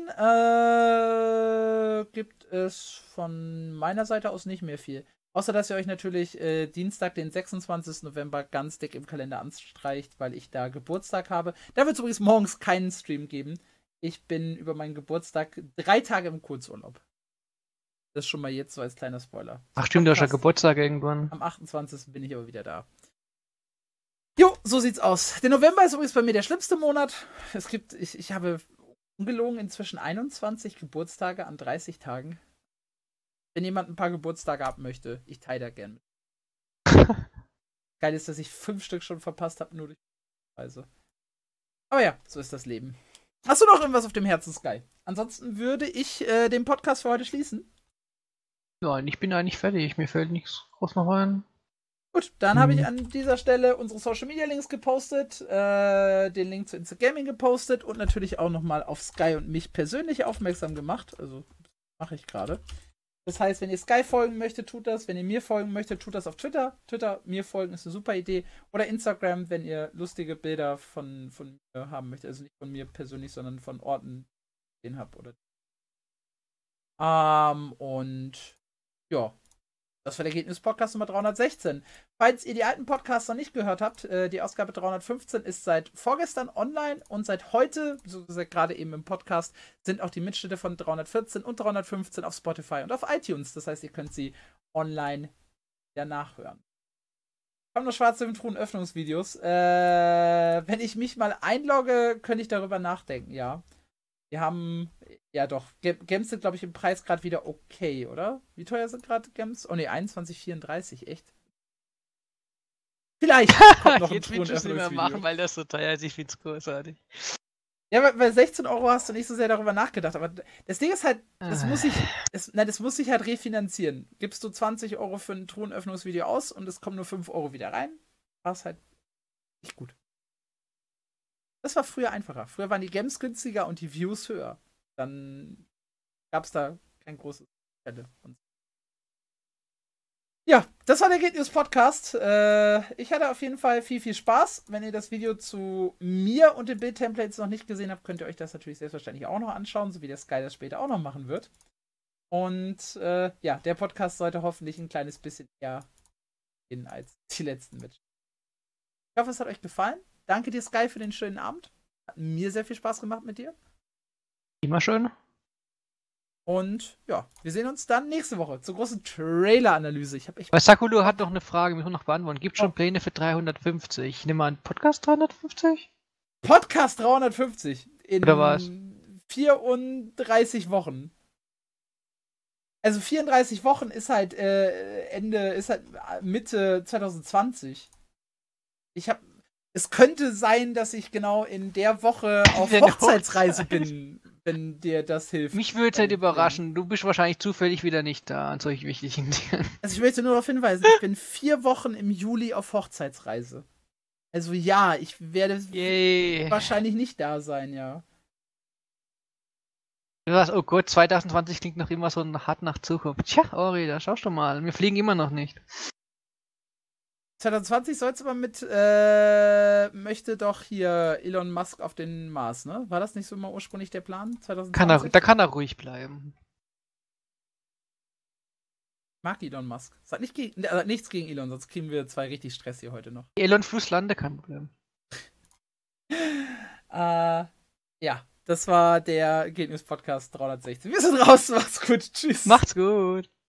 gibt es von meiner Seite aus nicht mehr viel. Außer, dass ihr euch natürlich Dienstag, den 26. November, ganz dick im Kalender anstreicht, weil ich da Geburtstag habe. Da wird es übrigens morgens keinen Stream geben. Ich bin über meinen Geburtstag 3 Tage im Kurzurlaub. Das schon mal jetzt so als kleiner Spoiler. Ach stimmt, du hast ja Geburtstag irgendwann. Am 28. bin ich aber wieder da. Jo, so sieht's aus. Der November ist übrigens bei mir der schlimmste Monat. Ich habe ungelogen inzwischen 21 Geburtstage an 30 Tagen. Wenn jemand ein paar Geburtstage haben möchte, ich teile da gern mit. Geil ist, dass ich 5 Stück schon verpasst habe, nur durch die Reise. Aber ja, so ist das Leben. Hast du noch irgendwas auf dem Herzen, Sky? Ansonsten würde ich den Podcast für heute schließen. Nein, ich bin eigentlich fertig. Mir fällt nichts groß noch ein. Gut, dann habe ich an dieser Stelle unsere Social Media Links gepostet, den Link zu Instant Gaming gepostet und natürlich auch nochmal auf Sky und mich persönlich aufmerksam gemacht. Also mache ich gerade. Das heißt, wenn ihr Sky folgen möchtet, tut das. Wenn ihr mir folgen möchtet, tut das auf Twitter. Twitter, mir folgen ist eine super Idee. Oder Instagram, wenn ihr lustige Bilder von mir haben möchtet. Also nicht von mir persönlich, sondern von Orten, die ich habe. Und ja, das war der Geht News Podcast Nummer 316. Falls ihr die alten Podcasts noch nicht gehört habt, die Ausgabe 315 ist seit vorgestern online und seit heute, so gerade eben im Podcast, sind auch die Mitschnitte von 314 und 315 auf Spotify und auf iTunes. Das heißt, ihr könnt sie online wieder nachhören. Kommen noch schwarze Truhen-Öffnungsvideos. Wenn ich mich mal einlogge, könnte ich darüber nachdenken, ja. Wir haben, ja doch, Gems sind, glaube ich, im Preis gerade wieder okay, oder? Wie teuer sind gerade Gems? Oh ne, 21,34, echt? Vielleicht kommt noch ein Jetzt willst du es nicht mehr machen, weil das so teuer ist. Ich finde es großartig. Ja, bei 16 Euro hast du nicht so sehr darüber nachgedacht. Aber das Ding ist halt, das muss sich halt refinanzieren. Gibst du 20 Euro für ein Truhenöffnungsvideo aus und es kommen nur 5 Euro wieder rein, war es halt nicht gut. Das war früher einfacher. Früher waren die Gems günstiger und die Views höher. Dann gab es da kein großes Fälle. Ja, das war der Geht News Podcast. Ich hatte auf jeden Fall viel, viel Spaß. Wenn ihr das Video zu mir und den Bildtemplates noch nicht gesehen habt, könnt ihr euch das natürlich selbstverständlich auch noch anschauen, so wie der Sky das später auch noch machen wird. Und ja, der Podcast sollte hoffentlich ein kleines bisschen eher gehen als die letzten Mitschnitte. Ich hoffe, es hat euch gefallen. Danke dir, Sky, für den schönen Abend. Hat mir sehr viel Spaß gemacht mit dir. Immer schön. Und ja, wir sehen uns dann nächste Woche zur großen Trailer-Analyse. Weil Sakulu hat noch eine Frage, müssen wir noch beantworten. Gibt es schon Pläne für 350? Ich nehme an, Podcast 350? Podcast 350 in Oder was? 34 Wochen. Also 34 Wochen ist halt Mitte 2020. Es könnte sein, dass ich genau in der Woche auf Hochzeitsreise bin, wenn dir das hilft. Mich würde es halt überraschen. Du bist wahrscheinlich zufällig wieder nicht da an solch wichtigen Dingen. Also ich möchte nur darauf hinweisen, ich bin 4 Wochen im Juli auf Hochzeitsreise. Also ja, ich werde wahrscheinlich nicht da sein, ja. Du sagst, oh Gott, 2020 klingt noch immer so hart nach Zukunft. Tja, Ori, da schaust du mal. Wir fliegen immer noch nicht. 2020 soll es aber möchte doch hier Elon Musk auf den Mars, ne? War das nicht so mal ursprünglich der Plan? 2020? Da kann er ruhig bleiben. Ich mag Elon Musk. Sag nicht nichts gegen Elon, sonst kriegen wir 2 richtig Stress hier heute noch. Elon Flusslande, kein Problem. Ja, das war der Geht News Podcast 316. Wir sind raus, macht's gut, tschüss. Macht's gut.